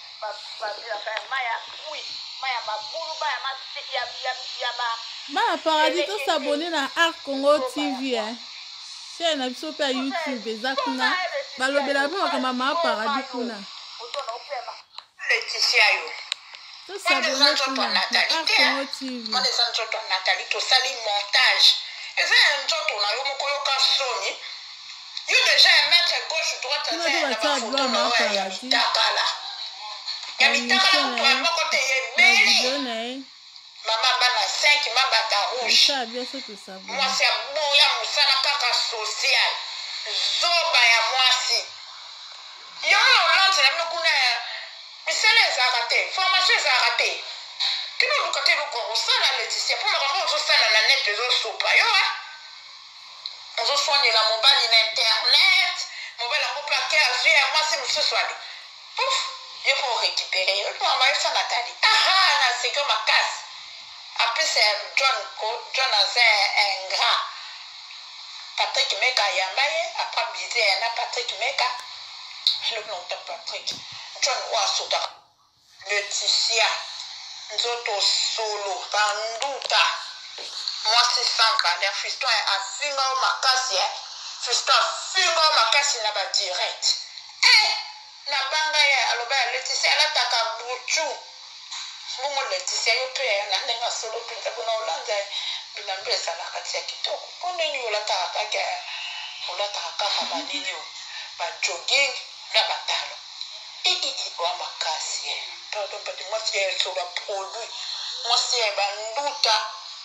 Maya Paradis to s'abonner na Art Congo TV chaîne na biso pe YouTube eza kuna balobela pe kama Maya Paradis kuna Laetitia yo to s'abonner kuna na Art Congo TV on est en train de Nathalie to sali montage et ça un jour on a eu mon koyoka soni yo déjà mettre gauche droite ça na photo Maya Paradis ya mitaka kwa makote yebeli mama bana 5 mabata rouge moi c'est bon ya musala kaka social zoba ya mwasi yo lance na mukuna misele za raté formation za raté kino lukate loko osala Laetitia pour le moment osala na net zo sopa yo on soigne la mobile na internet mobile ko plaquer azue moi c'est monsieur swali pouf il faut récupérer le temps va ça Nathalie na c'est comme ma casse après c'est John a un grand Patrick Meka yambaye après bizé na Patrick Meka le nom de Patrick John Wasuda Laetitia nzoto solo banduta moi c'est samba les fiston a finga makasi fiston finga makasi na ba direct na banga ya aloba Laetitia la taka buchu mungu Laetitia yo pe na nenga solo pinza kuna ulanga binambeza la katia kitoko koneni ulata kama banini ba jogging na batalo wa makasi pardon pati moi c'est sur le produit moi c'est banduta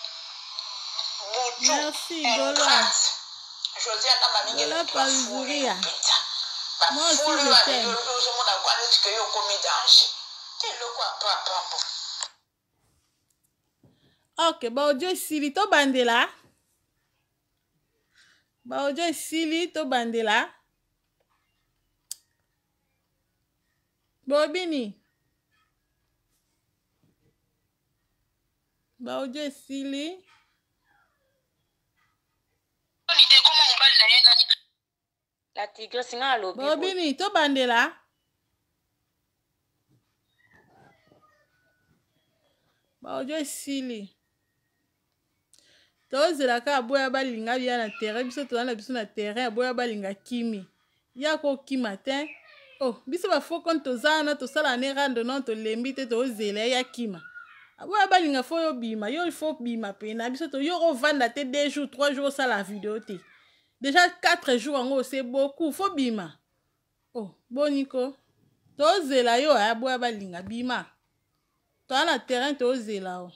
buchu merci Lola Josiane na maningi Lola Palzuria moi aussi je t'aime ok ba audio sili to bandela bobini ba audio sili La tigre singa alobi bobini to bandela ba audio sili tozelaka aboya balinga bia na terrain biso toza na biso na terrain aboya balinga kimi ya kokima te biso bafo konte toza na tosala ne rando non tolembi te tozela ya kima aboya balinga fo yo bima yo il faut bima pena biso to yo kovanda te 2 jours 3 jours osala vidéo te déjà 4 jours yango c'est beaucoup fo bima boniko tozela yo aboya balinga bima toza na terrain tozela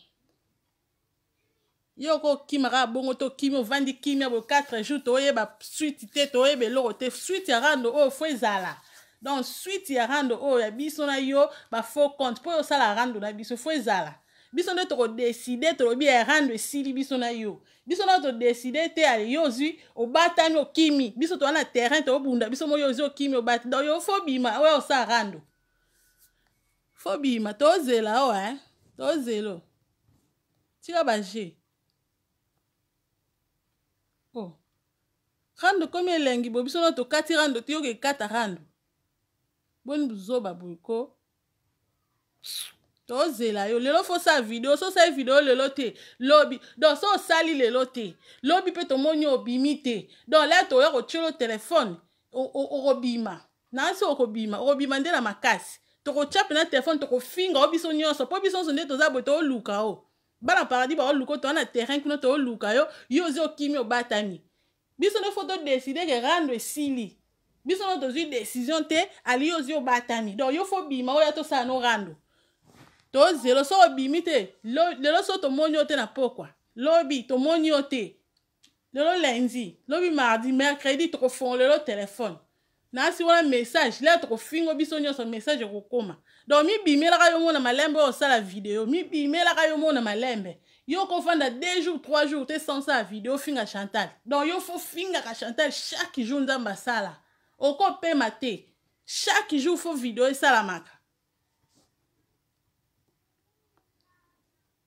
yo kokima kaka bongo tokimi ovandi kimia bo 4 jours toyeba suite te toyeba eloko te suite ya rando oyo fo ezala donc suite ya rando oyo ya biso na yo bafo compte mpo osala rando na biso fo ezala biso nde tokodeside tolobi ya rando esili biso na yo biso na todeside te ale yo ozwi obatami okimi biso toza na terrain tobunda biso mo yo ozwi okimi obati donc yo fo bima oyo osala rando fo bima tozela oyo tozelo tika baje rando komi elengi bo biso no tokati rando tiyoka ekata rando boni buzoba boyko tozela yo lelo fo sa video so sa video lelo te lobi donc so osali lelo te lobi mpe tomoni obimi te donc le toya kotiolo telefone okobima nasi okobima nde na makasi tokotia mpe na telefone tokofinga o biso nyonso mpo biso nyonso nde toza boye tooluka o bana Paradis baoluka o toza na terrain kuna tooluka yo ozi okimi obatami biso no foto décider ke rando esili biso no tozwi décision te ali yo ozwi obatami donc yo fo bima oya tosala no rando tozelo so obimi te lelo so tomoni yo te na pokwa lobi tomoni yo te lelo lundi lobi mardi mercredi tokofongo lelo telefone nasi wana message le tokofingo biso nyonso message ekokoma donc mibimelaka yo mona malembe oyo osala video mibimelaka yo mona malembe yo kofanda 2 jours 3 jours te sans ça vidéo finga Chantal donc yo faut finga ka Chantal chaque jour nzamba sala okopema te chaque jour faut vidéo esalamaka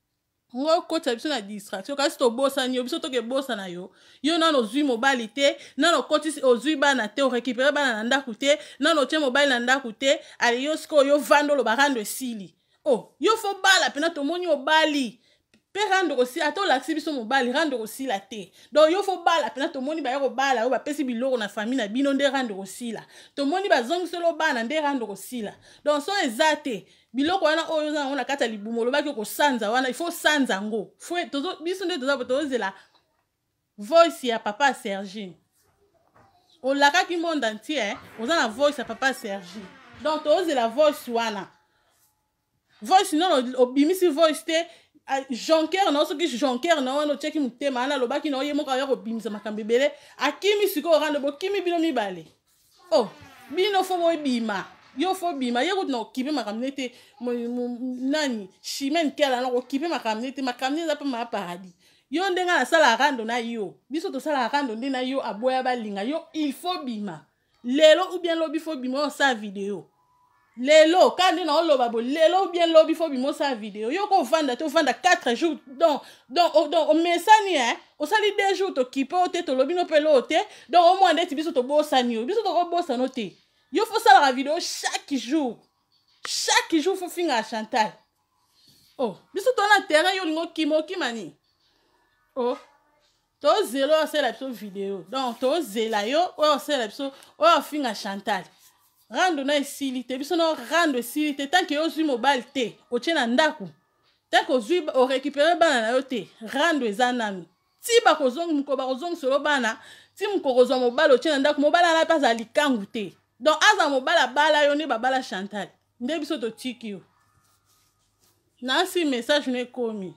ngo kota biso na distraction kasi tobosani yo biso toke bosana yo yo nano ozwi mobali te nano koti ozwi bana te orécupere bana na ndako te nano otie mobali na ndako te ale yo sikoyo yo vanda oloba rando esili oh yo fo bala pena tomoni obali pe rando kosila ata olakisi biso mobali rando kosila te donc yo fo bala pena tomoni baya kobala oyo bapesi biloko na famille na bino nde rando kosila tomoni bazongiselo bana nde rando kosila donc so eza te biloko wana oyo oza nango na kati ya libumu olobaki kosanza wana ifo sanza yango biso nde tozela voice ya papa Sergine olakaki monde entier oza na voice ya papa Sergine donc tozela voice wana voice non obimisi voice te jonker na soki jonker na wana otiaki motema wana alobaki na oye moko aya kobimisa makambo ebele akimi sikoyo orande bokimi bino mibale oh bino fo boyebima yo fo bima ye kuti na okipe makambo nete nani chimene kela na okipe makambo nete makambo eza mpe ma paradis yo ndenge nasala rando na yo biso tosala rando nde na yo aboya balinga yo il faut bima lelo ou bien lobi fo bima osala video lelo kandi na oloba bo lelo ou bien lobi fo bima osala video yo ko vanda te ovanda 4 jours donc omesani osali 2 jours tokipe o te tolobi no mpe lo te donc au moins ndeti biso tobosani yo biso tokobosana te yo faut ça la vidéo chaque jour faut finir à Chantal oh biso tona terrain yo lingo kimani oh to zelo c'est la vidéo donc to zela yo o c'est la o finir à Chantal rando na silité biso no rando silité tant que yo zui mobile te o tena ndaku tant que zui o récupérer bana na yo te rando ezanami ti ba kozong mko ba kozong solo bana ti mko kozwa mobile o tena ndaku mobile na pas ali kangu te donc aza mobala bala yo ne babala Chantal nde biso to tiki yo na si message ne komi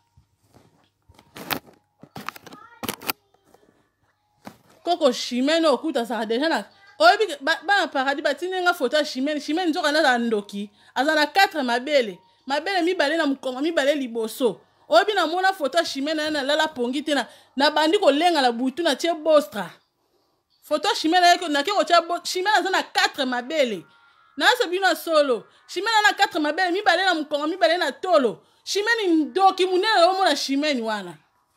koko Chimene okuta sa déjà na oyebi ba paradis batinenga photo ya Chimene nzoka na ndoki aza na 4 mabele mibale na mukongo mibale liboso oyebi na mona photo ya Chimene na lala pongi te na bandi kolenga la butu na tie bostra photo Chimene na ke kocha Chimene aza na 4 mabele na so bino solo Chimene na 4 mabele mibale na mukongo mibale na tolo Chimene ndoki munene o mona Chimene wana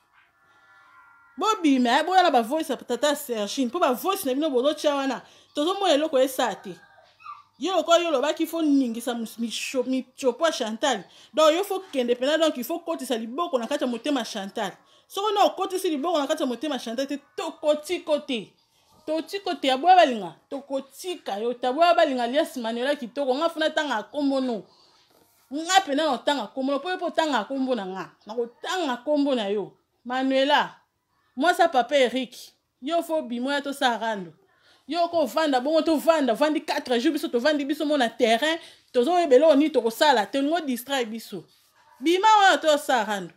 bobi me boya na ba voice ya tata Sergine po ba voice na bino bozo cha wana tozo mo eloko esate yo ko yo lobaki fo ningisa mi chopo Chantal donc yo fo kende pena donc il faut kotisa liboko na kati ya motema Chantal soko na okotisi liboko na kati ya motema Chantal te totikote ya boya balinga tokotika yo taboya balinga lias Manuela kitoko nga funa tanga kombono nga pena na tanga kombono po tanga kombo na nga na ko tanga kombo na yo Manuela moi sa papa Eric yo fo bimo ya to sarando yo ko vanda bongo to vandi 4 jours biso to vandi biso mona terrain tozo ebelo oni to ko sala te ngo distrait biso bima wa to sarando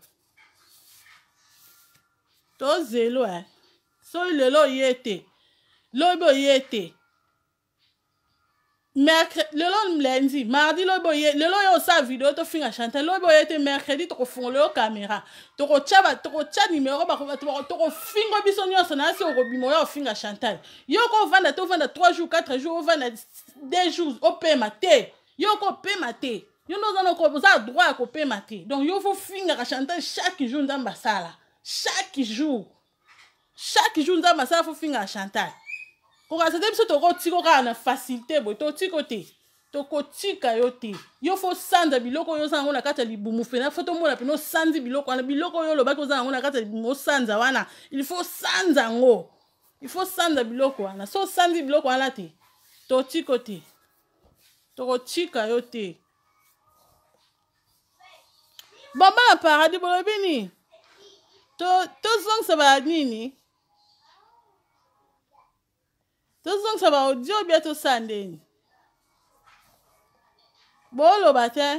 to zelo so lelo yete lobo yete mercredi lelo lundi mardi lobo yete lelo yo sa vidéo to finga Chantal lobo yete mercredi to ko fongolo yo caméra to ko cha numéro ba to ko fingo biso nyonso na se ko bimo yo finga Chantal yo ko vanda 3 jours 4 jours vanda 2 jours o pema te yo ko pema te yo no zana ko za droit ko pema te donc yo faut finga Chantal chaque jour ndamba sala chaque jour ndamba sala faut finga Chantal ko ka sete biso to ko tiko ka na facilité bo to tiko te to ko tika yo te yo fo sanda biloko yo sango na kata libumu fena foto mona peno sanzi biloko na biloko yo lobaki o sango na kata libumu sanza wana il faut sanza ngo il faut sanda biloko wana so sanzi biloko wana te to tiko te to ko tika yo te baba na paradis bolobi ni to zongsa ba nini tozong sa ba audio bientôt sandeni bolo bate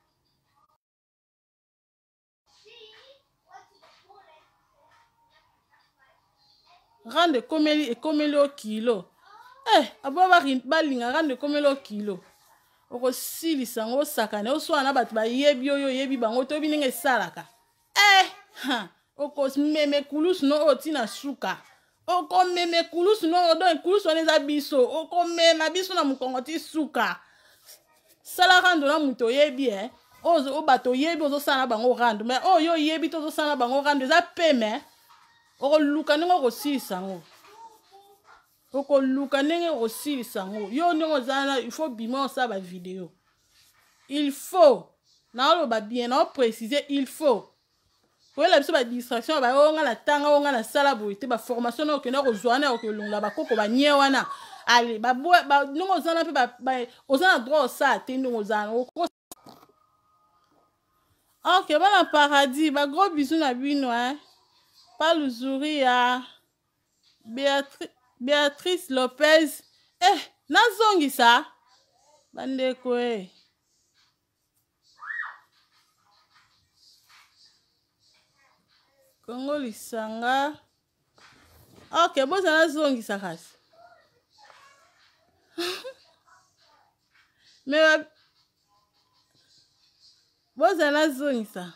rande komeli o kilo abo balinga rande komeli o kilo oko silisa ngo sakane oswana bato bayebi oyo yebi bango to bininga esalaka oko meme kulusu no otina suka oko meme kulusu no don kulusu oneza biso oko mema biso na mukongo ti suka sala rando na muto yebi o bato yebi ozo sana bango rando mais yo yebi to ozo sana bango rando eza peme oko luka ndenge okosilisa ngo okoluka ndenge okosilisa ngo yo ndenge ozana il faut bima osala ba video il faut na oloba bien na préciser il faut oyela biso ba distraction ba onga na tanga onga na sala boye te ba formation na okenda kozwa na okolonga bakoko banye wana ale ba ndenge ozana mpe ozana droit osala te ndenge ozana ok bana paradis ba gros bisous na bino pas l'uzuri ya Beatrice Lopez nazongisa bandeko Kongo lisanga ok boza nazongisa kasi mais boza nazongisa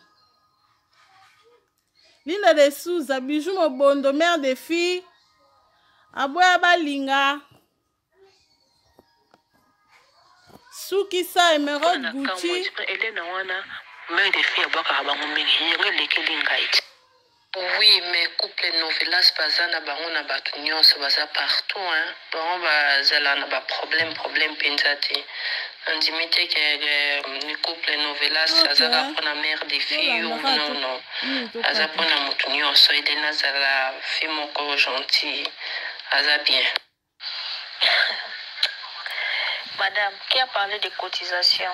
Linda de Souza, Bijou Mobondo, mère des filles. Aboya Balinga. Sukisa Emerald Gucci. Mère des filles, oui, mais couple novelas bazana bango batu nyonso baza partout bango bazala na ba problème penzate ndimite ke couple novelas azala pona mère des filles ou non aza pona mutu nyonso ide nazala fille moko gentil aza bien. Madame, qui a parlé de cotisation?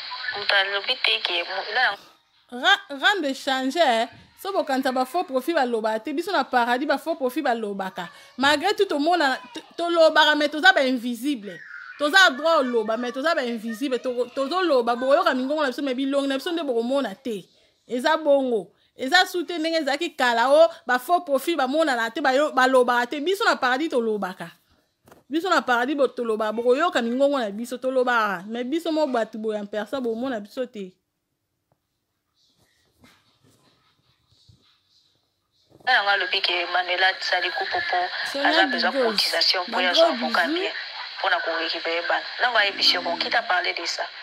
Rang de changer. So bokanta ba faux profit ba loba te biso na paradis ba faux profit ba lobaka malgré tout le monde to loba mais toza ba invisible toza droit loba mais toza ba invisible tozo loba boyo ka mingongo na biso mais bilong na biso nde bokomona te eza bongo eza soute ndenge ezaki kala o ba faux profit ba mona na te ba loba te biso na paradis to lobaka biso na paradis bo to loba boyo ka mingongo na biso to loba mais biso mo batu boyo en personne bo mona biso te. Nga lobi ke Manuela sali kupopo aza besoin de cotisation pour ya son bien pour na ko récupérer ban. Là va émission bon qui t'a parlé de ça?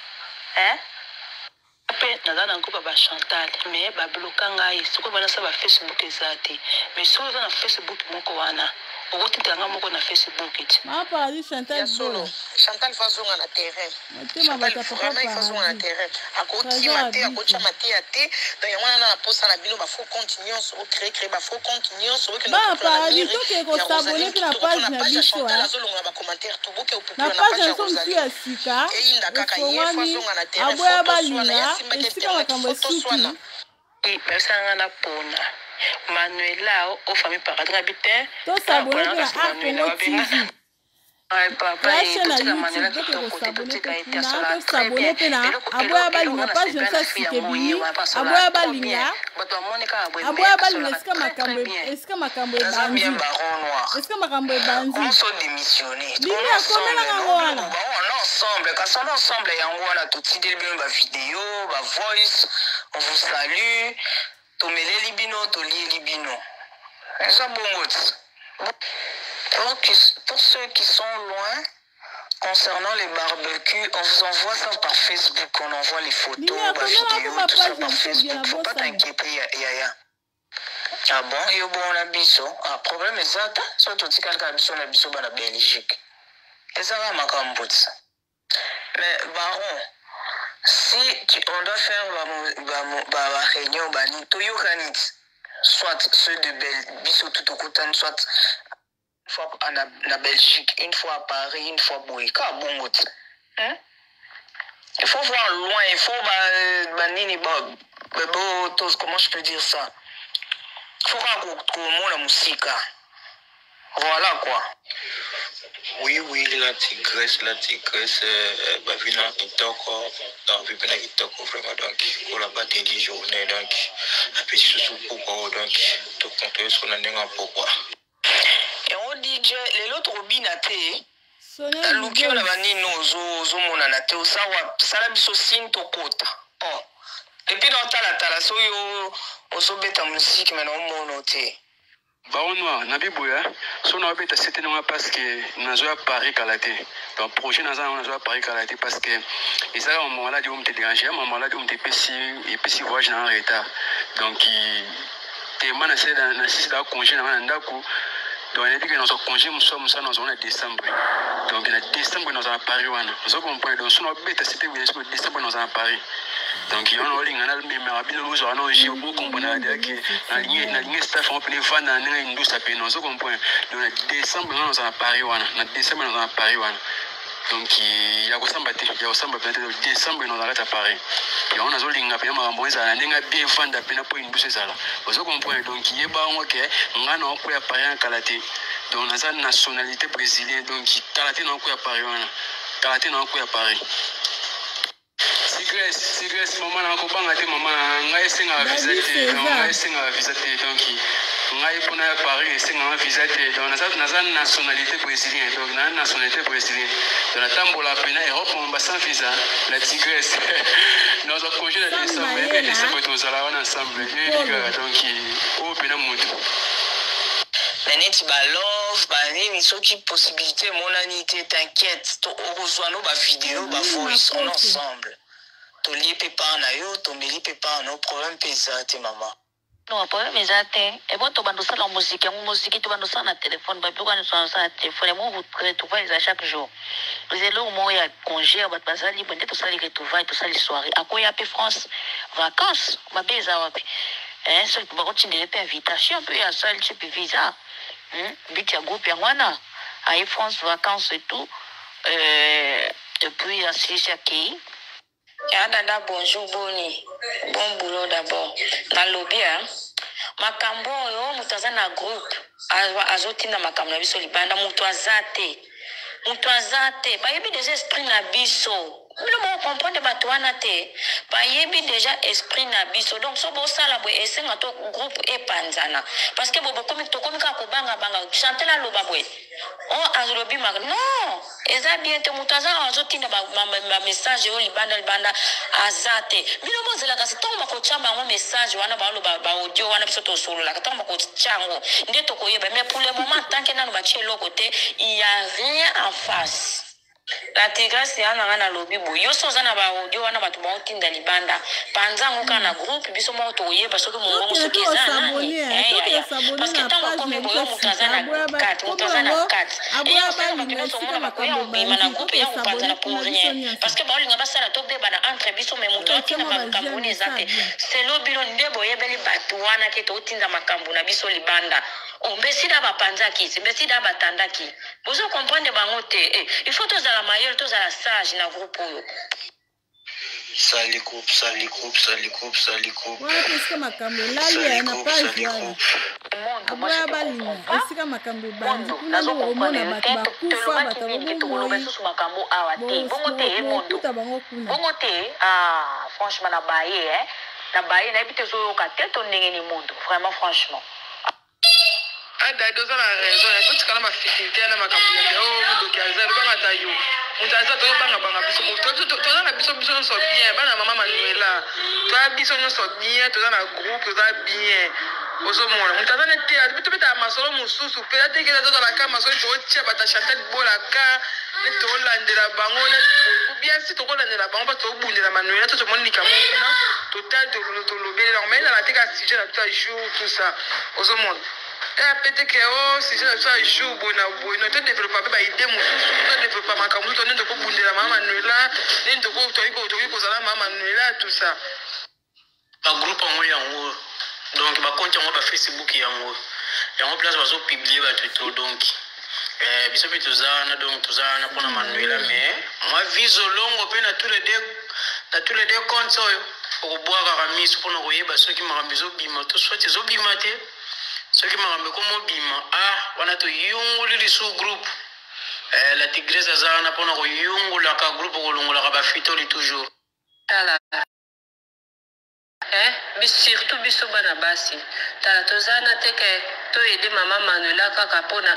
Après naza na ngoko ba Chantal mais ba bloquer ngai siko bana sa ba Facebook ezati mais so na Facebook moko wana okoti tanga moko na Facebook it. Ma paradi Chantal solo. Chantal fazonga na terrain. Chantal vraiment fazonga na terrain. Akoti mate akocha mate ate donc yamana na posa na bino ba faux continuer so créer ba faux continuer so que ba paradi to ke ko s'abonner na page na biso azolonga ba commentaire to boke au na page na Rosalie Asika et inda kaka ye fazonga na terrain aboya balinga esika makambo esuki pesanga na pona Manuela au famille paradis bitin to s'abonner na Congo TV papa na Manuela to s'abonner pe na aboya balinga page na Asika bini aboya balinga esika makambo ebandi esika makambo ebandi bini akomela ngango wana ensemble quand on est ensemble yango wana totindeli bino ba vidéo ba voice on vous salue tomeleli bino tolieli bino eza bongo pour ceux qui sont loin concernant les barbecues on vous envoie ça par Facebook on envoie les photos ba vidéo tout ça par Facebook faut pas t'inquiéter yaya ah bon yo bon na biso problème ezata so totikali ka biso na biso bana Belgique ezaka makambo tsa. Mais baron, si on doit faire la réunion, soit ceux de Belgique, soit une fois en Belgique, une fois à Paris, une fois à Boïka, bon, il faut voir loin, il faut comment je peux dire ça? Il faut qu'on la musique. Voilà quoi. Oui, la tigresse, Bavina Kitoko, dans Vipena Kitoko, vraiment, donc, pour la bataille des journées, donc, et puis, sous pourquoi, donc, tout compte sur la langue, pourquoi. Et on dit, les autres robinate, Luki, on a venu nos monanate, au sawa, salabiso sinto kota. Oh, et puis, dans ta la so yo, au sobeta musique, mais non, monoté. Baron Noir, Nabi Bouya, son abbé est cité parce que nous avons Paris Kalaté. Donc, projet nous avons Paris Kalaté parce que ils ont un moment là où on te dérange, un moment là où on te péci voyage en retard. Donc, il m'a laissé dans congé dans un d'accord. Donc, il a dit que nous avons congé, nous sommes en décembre. Donc, en décembre, nous avons Paris. Nous avons compris. Donc, son abbé est cité en décembre, nous avons Paris. Donc, il y a un ligne, mais à bien nous avons j'ai beaucoup compris que la ligne staff on peut vendre dans une industrie à nous comprend. Donc, décembre, nous avons Paris. En décembre, nous avons Paris. Donc, il y a aussi un bâtiment, il y a aussi un bâtiment. Décembre, nous avons Paris. Il y a un ligne à payer, mais on a bien vendre à peine pour une bouche. Vous comprenez? Donc, il y a un ok, on a un peu à Paris en Kalaté. Donc, on a une nationalité brésilienne. Donc, Kalaté n'a pas à Paris. Kalaté n'a pas à Paris. Sigress, maman n'a pas à maman. On a essayé de visiter. On a essayé de visiter. Donc, on a essayé de Paris, essayé de visiter. Donc, on a une nationalité brésilienne. Donc, on a une nationalité brésilienne. Donc, on a tambola pena Europe, on va sans visa. La Tigresse. Nous avons congé la décembre. Et décembre, nous allons ensemble. Donc, au pena moto. Naneti ba love ba nini soki possibilité monani te t'inquiète to okozwa no ba vidéo ba voice on ensemble to lié pépin na yo to meli pépin no problème pesa te maman non problème ezate et bon to bando ça la musique to bando ça na téléphone ba pourquoi nous sommes ça na téléphone moi vous retrouvez ça chaque jour vous êtes là au moment ya congé ba bazali bonde to ça les retrouvailles to ça les soirées à quoi ya pe France vacances ba beza wapi ce qui va continuer de invitation puis à ça le type visa but ya groupe ya wana à France vacances et tout depuis assise à qui dada bonjour boni bon boulot d'abord na lobby makambo yo mutaza na groupe azotinda makambo na biso libanda mutu azate ba yebi des esprits na biso Milo mo comprendre bato wana te ba yebi déjà esprit na biso donc so bo sala bo esenga to groupe e panzana parce que bobo komi to komi ka ko banga chanter la loba boy on azolobi mag non eza bien te mutaza azotinda ba message yo libanda azate milo mo zela kasi to mako chamba ngo message wana ba loba ba audio wana biso to solo la to mako chango nde to koyeba mais pour le moment tant que nanu ba chelo côté il y a rien en face. La Tigresse yana na lobby bo yo soza na ba audio wana batu ba otinda libanda panzango kana groupe biso mo to yeba soki mo ngo soki za parce que tant ko me boyo mutazana 4 et ça ba biso so mona makoya bima na groupe ya mpanzana pour rien parce que ba olinga basala to beba na entre biso me muto atina makambo ne zate c'est lobby ndebo yebeli batu wana ke to otinda makambo na biso libanda Mbesida ba panzaki, mbesida ba tandaki. Vous comprenez bango te. Il faut tous à la mailleure, tous à la sage na groupe. Sali groupe. Ouais, parce que ma caméra là, il n'a pas joué. Aboya balinga, esika makambo bandi. Kuna no omona bato bakufa, bato makambo awate. Bongo te, franchement na baye, na ebite zo ka teto ndenge ni mundo. Vraiment franchement. Deux ans la raison, tout ce qu'on a ma fidélité, on a ma capacité, donc il y a zéro dans la taille. On t'a dit toi banga biso, toi na biso so bien, bana maman Manuela, toi biso so bien, toi na groupe toi bien. Ozo mona, on t'a dit tu peux ta masolo mususu, peut-être que dans la cama masolo tu tia bata chanter bolaka, ne to landela bango ne bien si to landela bango ba to bundela Manuela, to monde ni kamona, total to lobele normal la teka sujet la toi jour tout ça. Ozo mona peut-être que si ça joue bon te développer ba idée mususu développer makambo to ndo ko bundela mama Manuela ndo ko to zala mama Manuela tout ça ba groupe en yango donc ba compte yango ba Facebook yango place bazo publier ba tout donc biso pe tozana donc tozana pona Manuela mais moi vise longo pe na tous les deux comptes oyo ko boa ka miso pona ko yeba soki makambizo bima to soit zo bima te ce qui m'a ramené comme bima wana to yunguli li sous groupe la Tigresse azana pona ko yungula ka groupe ko lungula ka ba fitoli toujours ala surtout biso bana basi tala tozana teke to aider maman Manuela kaka pona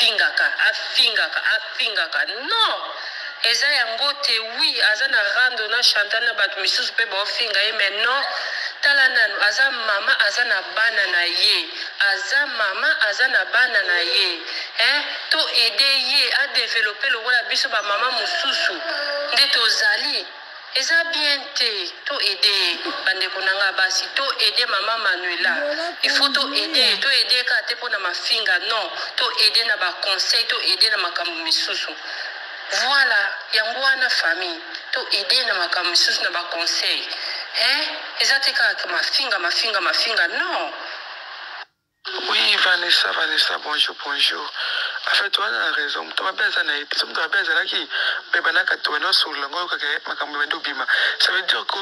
afingaka non eza yango te oui azana rando na chanter na bat misusu pe ba finga mais non tala nanu aza mama aza na bana na ye aza mama aza na bana na ye to aider ye a développer lokola biso ba mama mosusu nde tozali eza bien te to aider bandeko na nga basi to aider mama Manuela il faut to aider ka te pona mafinga non to aider na ba conseil to aider na makambo misusu voilà yango wana famille to aider na makambo misusu na ba conseil eza te ka mafinga non. Oui, Vanessa, bonjour. En fait, tu as raison. Tu m'as bien dit, tu m'as bien dit que Bebanaka, tu es sur le langue, ça veut dire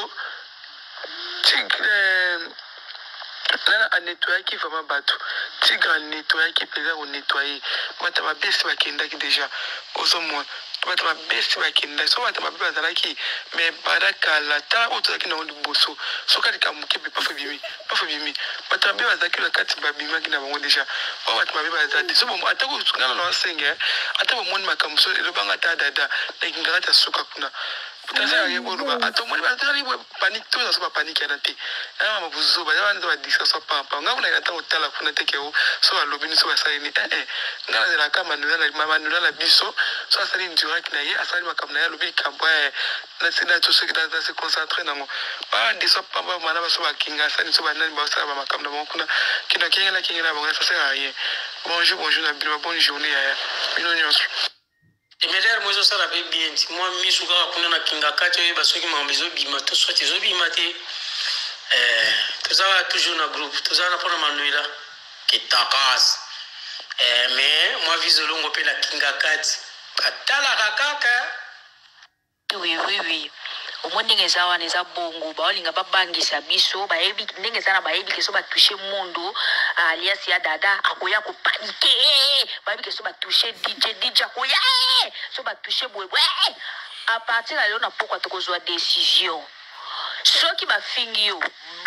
que là, on nettoie qui va m'abattre. Tigre on nettoie qui peut on nettoyer. Moi, tu m'as bien dit que déjà, aux hommes, tu m'as bien dit que so tu m'as bien dit que mais baraka la ta ou tu as qui n'a pas de bosso. So quand tu as mouké, pas fait bimi. Mais tu as bien dit que la carte babima qui n'a pas déjà. Oh, tu m'as bien dit. So bon, attends, tu as la seigneur. Attends, moi, ma camuso, le bang ata dada, les ingrata suka kuna. Putain, il y a beaucoup. Attends, moi, panique tout, ça va paniquer à la tête. Ah, ma bouzo, bah, on doit dire ça soit pas. On a attend au tala kuna te keo, soit lobby, soit ça ini. Ngala la kama Manuela la biso, soit ça ini direct na ye, asali makamna lobby kambwa. Na sina tout ce qui doit se concentrer dans moi. Ah, des soit pas moi, na baso bakinga, ça ni soit nani basa ba makamna mo kuna. Kina kinga la bonga, ça sert à rien. Bonjour, na bilwa, bonne journée. Binonios. Emeler mozo sala be bien moi misuka kuna na kinga kacho ye basoki mambezo bima to soit zo bima te tozala toujours na groupe tozala na pona Manuela ki takas mais moi vizolongo pe na kinga kati batala kakaka oui omo ndenge eza wana eza bongo baolinga babangisa biso bayebi ndenge eza na bayebi keso batouche mondo alias ya dada akoya kopanike bayebi keso batouche DJ akoya so batouche bwebwe a partir ya lelo na pokwa tokozwa décision soki bafingi yo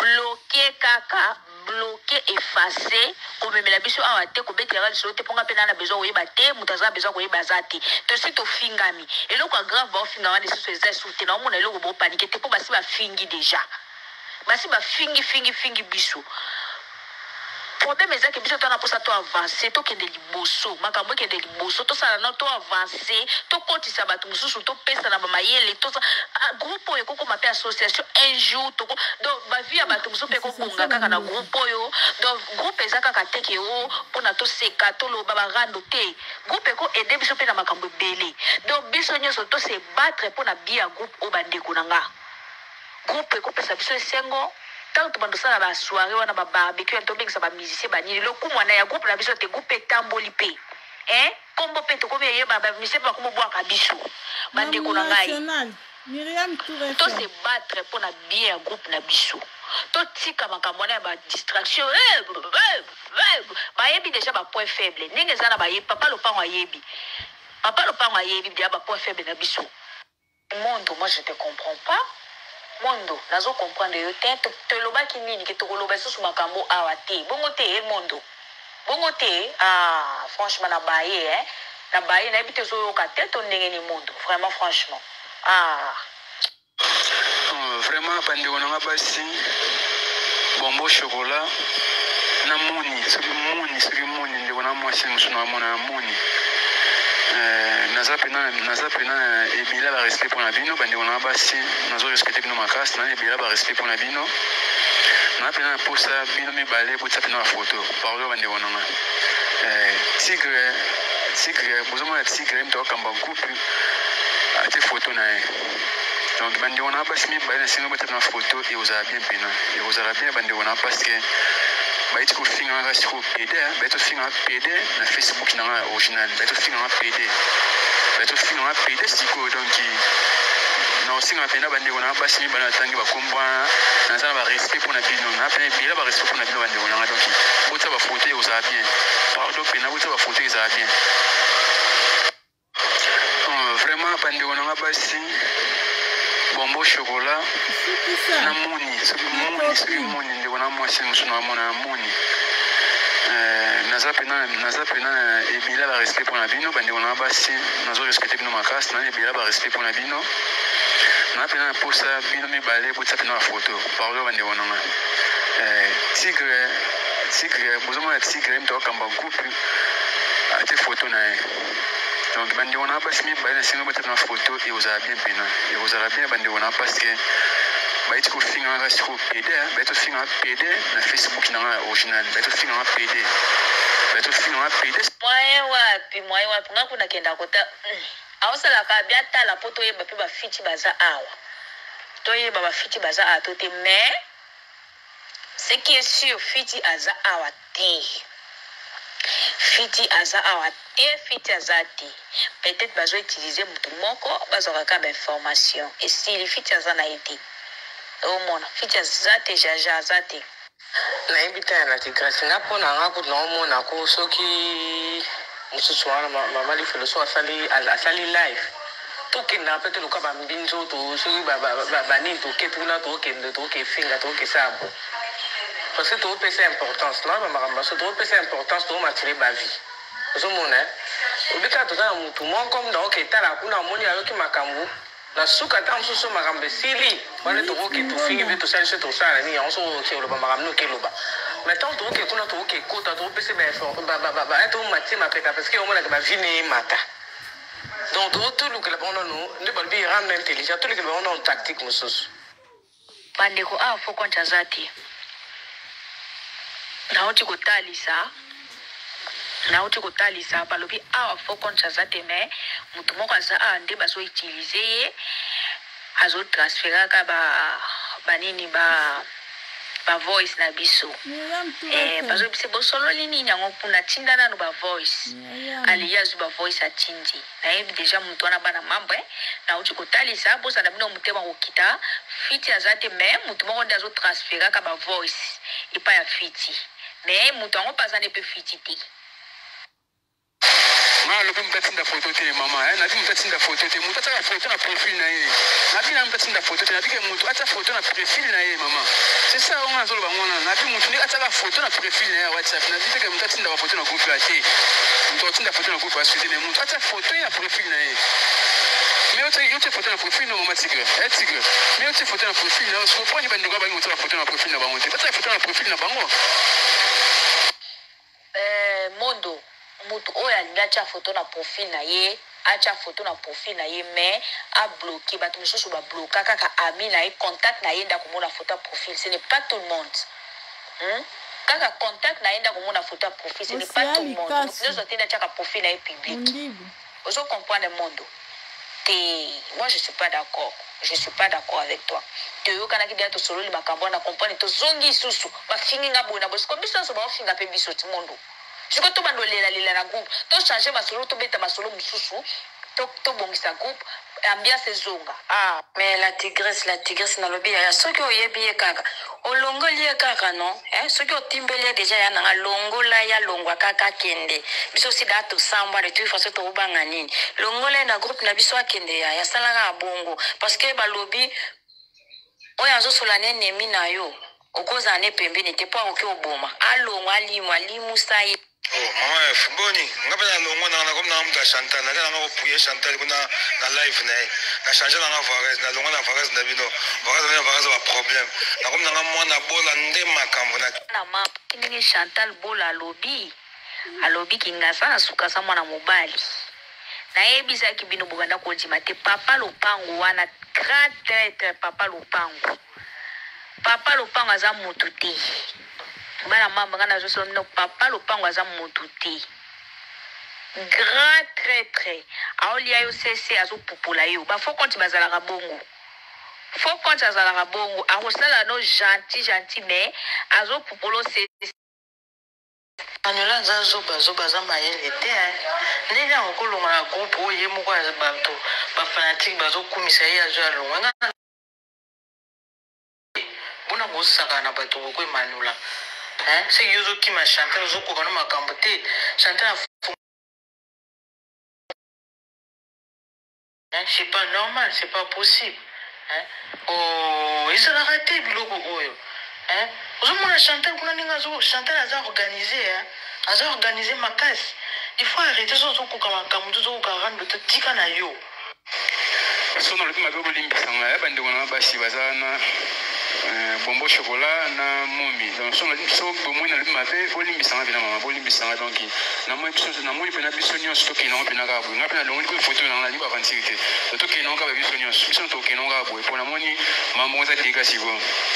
bloqué effacé komemela biso awa te kobetela biso te ponga pena na besoin oyeba te mutaza besoin koyeba zati to si to fingami eloko grave ba finga wana siso eza souté na omona eloko bo paniquer te po basi ba fingi déjà basi ba fingi biso problème ezaki biso to na posa to avancer to kende liboso makambo kende liboso to sala na to avancer to kotisa batu mususu to pesa na ba mayele to groupe oyo koko mape association un jour to donc ba vie ya batu mususu pe ko konga kaka na groupe oyo donc groupe ezaka ka teke o pona to seka to lo baba rando te groupe ko aider biso pe na makambo belé donc biso nyoso to se battre pona bia groupe o bandeko na nga groupe ko pesa biso sengo tant que bando sala ba soirée wana ba barbecue to bengisa ba musicien ba nini lo kumwana ya groupe na biso te groupe tamboli pe kombo pe to komi ye ba musicien ba komo bwa ka biso bande ko na ngai Myriam Touré to se battre pour na bien groupe na biso to tika makambo na ba distraction ba yebi déjà ba point faible ndenge zana ba yebi papa lopango yebi dia ba point faible na biso Mondo moi je te comprends pas Mondo, nazo comprendre yo te lobaki nini ke to loba susu makambo awa te. Bongo te Mondo. Bongo te franchement na baye na ebite zo ka te to ndenge ni Mondo. Vraiment franchement. Vraiment bande wona basi bombo chocolat na moni, soki moni ndeko na mwasi musuna mona moni. Naza pena ebila ba respect pour la bino bande on basi nazo respecter bino makasi na ebila ba respect pour la bino na pena posa bino mi balé pour tapena la photo pardon bande on tigre bozomo ya tigre mto kamba groupe ate photo na donc bande on basi mi balé singo tapena photo et vous avez bien pena et vous avez bien bande on parce que baiti ko finga nga siko PD baito finga PD na Facebook na original baito finga PD siko donc na osinga pena bande ona basi bana tangi bakombwa na za ba respect pour na bino na pena bila ba respect pour na bino bande ona donc bota ba photo aux a bien pardon pena bota ba photo aux a bien vraiment bande ona basi bombo chocolat na moni ndeko na mwasi musuna mona moni naza pena ebila ba respect pour na bino bande on basi nazo respecter bino makasi na ebila ba respect pour na bino na pena na posa bino mibale botsa pena photo parlo bande onanga tigre bozoma tigre mto kamba groupe ate photo na donc bande on basi mibale na singo botsa pena photo et aux bien pena et aux bien bande on parce que baiti ko finga nga siko PD baito finga PD na Facebook na original baito finga PD mwaye wapi nga kuna kenda kota awosala ka biata la poto yeba pe ba fiti baza awa to yeba ba fiti baza a to te mais ce qui est sûr fiti aza awa te fiti aza awa te fiti aza te peut-être bazo utiliser mutu moko bazo ka ba information et si les fiti aza na été au monde fiti aza te jaja aza te na ibita na tigrasi ngapo na ngaku na omona ko soki mususu wana mama li filosofa asali live tokenda pe toluka bambinzo to soki bani toketuna tokende tokefinga tokesabo parce que topesa importance na bamakambo so topesa importance tomatire bavi ozomona obika toza na mutu moko mna oketala kuna omoni ayoki makambo na suka ta mususu makambo esili wana tokoki tofingi mpe tosalisi tosala nini yango so okeloba makambo nokeloba maintenant tokoki kuna tokoki ekota tokopesa tomatie mapeka parce que omonaka bavi ne emata donc tolukela bango nano nde balobi rendre intelligent tolukela bango nano tactique mosusu bandeko awa fo konti aza te nauti kotalisa balobi awa fo konti aza te mais mutu moko aza awa nde bazoutilize ye azotransferaka banini ba voice na biso bazobise bosololi nini yango kuna tinda nano ba voice aliyazu ba voice atindi nayebi deja mutu wana bana mambo nauti kotalisa bozala bino mutema kokita fiti aza te mais mutu moko nde azotransferaka ba voice epa ya fiti mais mutu yango mpe aza nde mpe fiti te nga lobi mutatinda photo te mama nabi mutatinda photo te mutu ataka photo na profil na ye nabi na mutatinda photo te nabi ke mutu ata photo na profil na ye mama c'est ça on a zolo bangona nabi mutu ni ataka photo na profil na ye WhatsApp nabi ke mutatinda ba photo na groupe ya te mutu atinda photo na groupe ya suite mais mutu ata photo na profil na ye mais yote photo na profil na mama tigre mais yote photo na profil na so point ba ndoko ba mutu na photo na profil na bango te ata photo na profil na bango mondo mutu oyo alingi atya photo na profil na ye atya photo na profil na ye mais abloqué bato mosusu babloka kaka ami na ye contact na ye nda komona photo ya profil ce n'est pas tout le monde kaka contact na ye nda komona photo ya profil ce n'est pas tout le monde nyonso te nda atyaka profil na ye public ozo comprendre mondo te moi je suis pas d'accord avec toi toyokanaki bia tosololi makambo na comprendre tozongi isusu bafingi nga boye na bosiko biso nyonso baofinga mpe biso ti mondo siko tobandolela na groupe tochange masolo tobeta masolo mosusu tobongisa groupe ambiance ezonga mais la tigresse nalobi yaya soki oyebi ye kaka olongoli ye kaka non soki otimbeli ye deja ya nanga longola ya longwa kaka kende biso sida tosambwa de toute façon tobanga nini longola ye na groupe na biso akende ya yasalaka abongo parce que balobi oyo azosola ne ennemi na yo okozala ne pembeni te po akoki oboma alongwa alimusa ye mama boni ngapa na longo na comme na mga Chantal na nga pouye Chantal kuna na live na changer na Varese na longo na Varese na bino Varese ba problème na comme na mwana bola nde makambo na ma kingi Chantal bola alobi kingasa na suka sa mwana mobali na yebisa ki bino bobanda ko jima te papa lopango wana grand traître papa lopango aza mutu te bana mama ngana zo no papa lopango aza mutu te grand traître aolia yo cc azo popola yo ba fo konti bazala bongo akosala no gentil mais azo popolo cc Anula zoba za mayele te ndenge akolonga na groupe oyo ye moko ya bato bafanatique bazokumisa ye azo alonga bona kosaka na bato boko emanula c'est que yozo kima Chantal ozokoka no makambo te Chantal c'est pas normal, c'est pas possible. Oh, ezalaka te biloko oyo ozomona Chantal kuna ndenge Chantal aza organisé makasi. Il faut arrêter ça ozokoka makambo tozokoka rando totika na yo. Sono le mabe bolimbisanga ya bandeko na basi bazana bombo chocolat na momi. Donc sono so bomoi na le mabe bolimbisanga bina mama bolimbisanga donc na moi biso na moi pena biso nyonso to kina pena ka bu. Na pena longi ko photo na liba vantirité. To kina ka biso nyonso biso to kina ka bu. Pona moni mambo za tika sigo.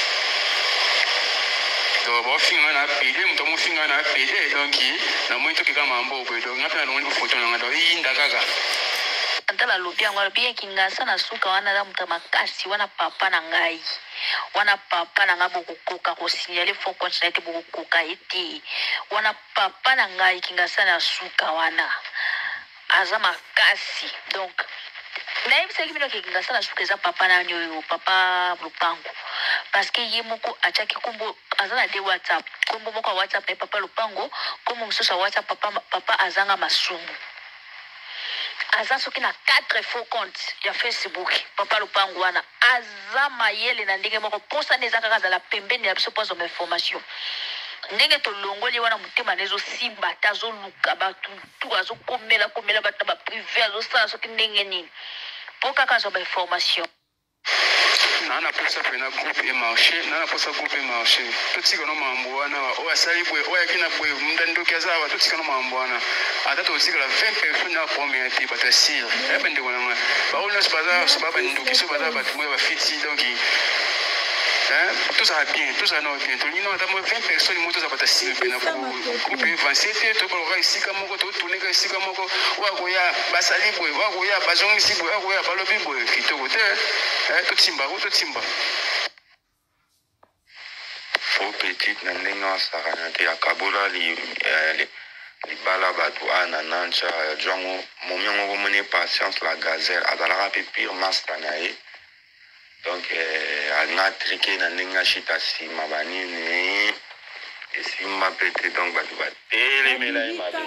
Donc bon finga na pede muto mo finga na pede donc na moi to kika mambo bo donc na pena longi ko photo na ndo inda kaka. Antala lobia ngwa bien kingasa na suka wana la mutamakasi wana papa na ngai wana papa na ngabo kukoka ko signaler fo continuer bo kukoka eti wana papa na ngai kingasa na suka wana azama kasi donc na ibisa kibino kingasa na suka za papa na nyoyo papa Lupango parce que yemoko achaki kombo azana de WhatsApp kombo moko WhatsApp papa Lupango kombo msosa WhatsApp papa azanga masumu aza soki na 4 faux comptes ya Facebook papa Lupango wana aza mayele na ndenge moko posa neza kaka za la pembeni ya biso poso information ndenge to longoli wana mutema nezo simba tazo luka batu tu azo komela batu ba privé azo sala soki ndenge nini poka kazo ba information nana posa pena groupe et marché nana posa groupe et marché tutsika no mambo wana o asali bwe o yakina bwe mndando kazawa tutsika no mambo wana ata tutsika la 20 personnes na première type ata sir ebende wana ba ona spaza sababa nduki so baza ba moya ba fiti donc tout ça bien tout ça non bien tout lino ata mo 20 personnes moto za bata sir pena groupe 27 to ba ici kama ko to tourner ka ici kama ko wa ko ya basali bwe wa ko ya bazongi si bwe wa ko ya balobi bwe kitoko te to timba au petit na ndenge wasakana te akabola libala bato ana nancha jwango momiango komone patience la gazelle azalaka mpe pire master na ye donc alinga trike na ndenge ashita nsima banini esimba mpe te donc bato batelemela ye mabe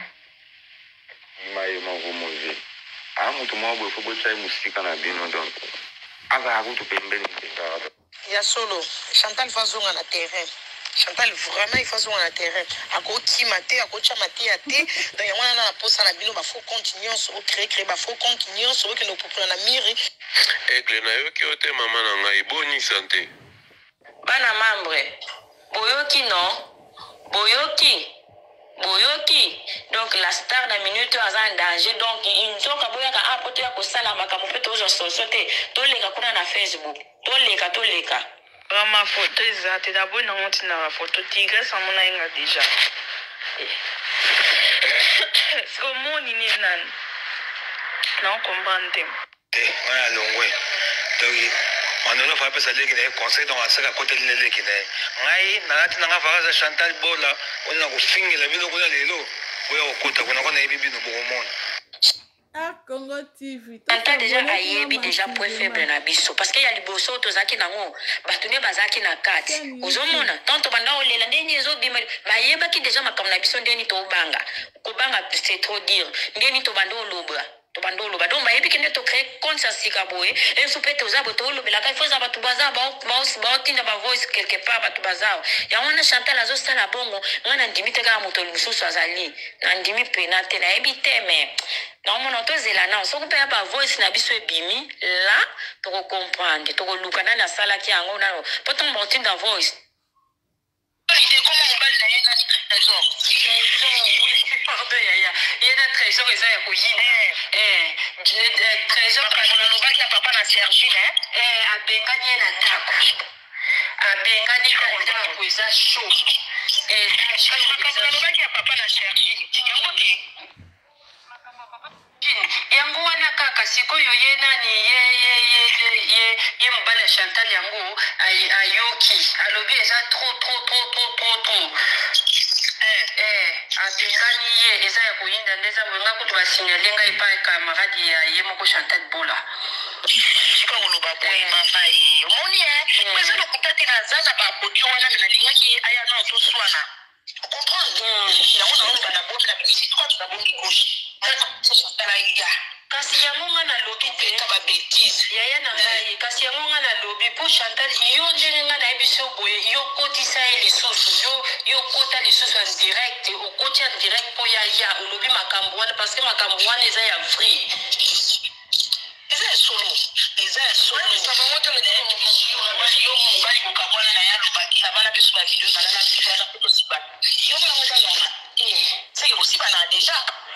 ima ye moko moze moto moko boye fo botya ye mosika na bino donc azala kutu pembeni te kaka ya solo Chantal fazonga na terrain Chantal vraiment il faut sur un terrain à côté maté à côté maté à té dans y a un na posa na bino ba faut continuer on créer ba faut continuer sur que nous pouvons na miri Aigle na yo ki ote mama na ngai boni santé bana membre boyoki non boyoki donc la star na minute en danger donc une zoka boyaka apoto ya kosala makambo pe tozo société to leka kuna na Facebook to leka ma photo exacte d'abord na monti na photo tigre ça mona inga déjà c'est comme ni nan non comprendre voilà longwe donc on fa pesa leki na conseil donc asaka côté leki na ngai nalati na ngafaka Chantal Bola on na kufingela bino kuna lelo oya okuta kuna kona ibibi no bomona Congo TV. Anta déjà ayebi déjà point faible na biso parce que ya liboso tozaki nango batune bazaki na kati ozomona tanto banda olela ndeni ezobima bayeba ki déjà makambo na biso ndeni to banga kobanga c'est trop dire ndeni to banda oloba donc bayebi kende to créer conscience kaboye et soupete ozabo to olobela ka faut za batu baza ba tinda ba voice quelque part batu baza ya wana Chantal azo sala bongo ngana ndimite ka moto lususu azali na ndimi penate na yebi teme non mon auto zela na so ko pe ba voice na biso ebimi là to comprendre to luka na sala ki yango na potom ba tinda voice trésor eza ya koyina trésor kanalobaki ya papa na Sergine abengani ye na ndako eza chaud kanalobaki ya papa na Sergine yango wana kaka sikoyo ye nani ye mobali ya Chantal yango ayoki alobi eza trop abengani ye eza ya koyinda nde eza boyenga kutu basignale ngai epai camarade ya ye moko Chantal Bola sika koloba boye mama ye omoni eza lokuta te naza na baboti wana nalingaki aya na toswana comprendre yango naoloba na bobi na bimisi trois na bombi gauche wana Chantal ayiga kasi yango nga na lobi te ba bêtise yaya na ngai kasi yango nga na lobi po Chantal yo ndenge nga na yebiso boye yo kotisa ye lisusu yo kota lisusu en direct okoti en direct po ya olobi makambo wana parce que makambo wana eza ya vrai eza solo ça va monter le yo mobali kokabwana na ya lobaki abana biso ba video balala biso na poto siba yo na ngata lona c'est que aussi bana déjà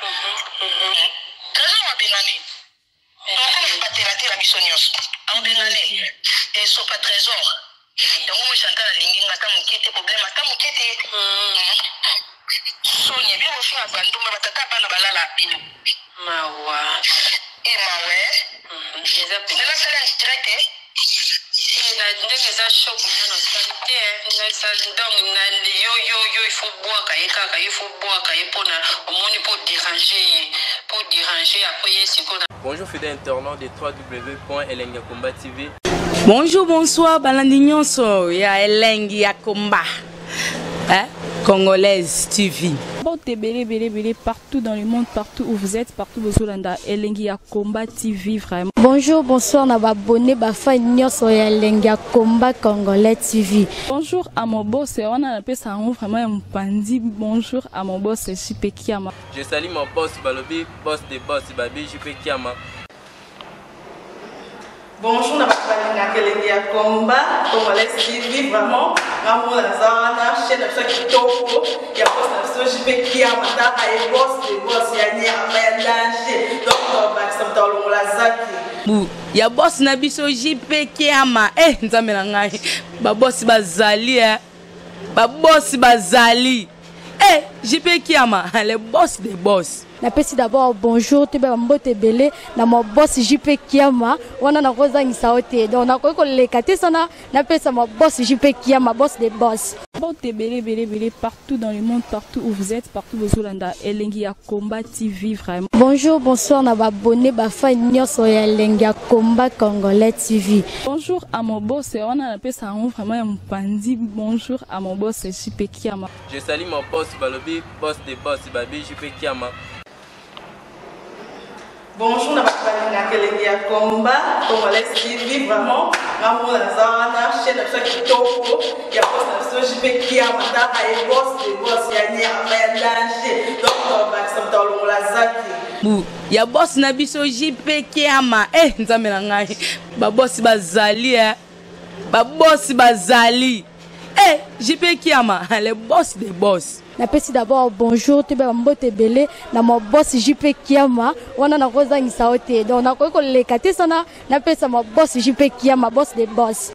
trésor a bengani on va pas la mission nyos en bengani et so pas trésor donc moi Chantal la lingi ngata mokete problème ata mokete Sonia bien au fin banduma batata bana balala bino mawa et mawe eza pe na sala direct ndenge eza choc na santé na donc na yo il faut boire kaka il faut boire mpona omoni pour déranger après yesikona. Bonjour fidèles internautes de www.elengiakomba TV. Bonjour, bonsoir, balandi nyonso ya Elengiakomba Congolaise TV. Bon, t'es belé partout dans le monde, partout où vous êtes, partout où vous êtes, Elengiakomba TV vraiment. Bonjour, bonsoir, na abonné bafa nyonso ya Elengiakomba Congolais TV. Bonjour à mon boss, on a appelé ça vraiment un pandi. Bonjour à mon boss, JP Kiama. Je salue mon boss Balobi, boss des boss Babi, JP Kiama. Bonjour, na balinga Elengiakomba Congolais TV vraiment. Ngamo na zana chaîne ça kitoko ya boss na JP Kiama ta ay boss des boss ya ni ya danger. Donc ba samta longola zaki. Ya boss na biso JP Kiama nzambe na ngai ba boss bazali ba boss bazali JP Kiama le boss des boss. Napesi d'abord bonjour te ba mbote belé na mo boss JP Kiama wana na kozangisa ote donc na ko lekate sana napesa mo boss JP Kiama boss des boss. Bon, t'es belé partout dans le monde, partout où vous êtes, partout où vous êtes, Elengiakomba TV vraiment. Bonjour, bonsoir, na abonné bafa nyonso ya Elengiakomba Congolais TV. Bonjour à mon boss, on a appelé ça vraiment un pandi. Bonjour à mon boss, JP Kiama. Je salue mon boss Balobi, boss des boss Babi, JP Kiama. Bonjour, na balinga Elengiakomba Congolais TV vraiment. Ngamo na zana chaîne ça kitoko ya boss na JP Kiama ta ay boss des boss ya ni ya danger. Donc ba samta longola zaki. Ya boss na biso JP Kiama nzambe na ngai ba boss bazali ba boss bazali JP Kiama le boss des boss. Napesi d'abord bonjour te ba mbote belé na mo boss JP Kiama wana na kozangisa ote donc na ko lekate sana napesa mo boss JP Kiama boss des boss.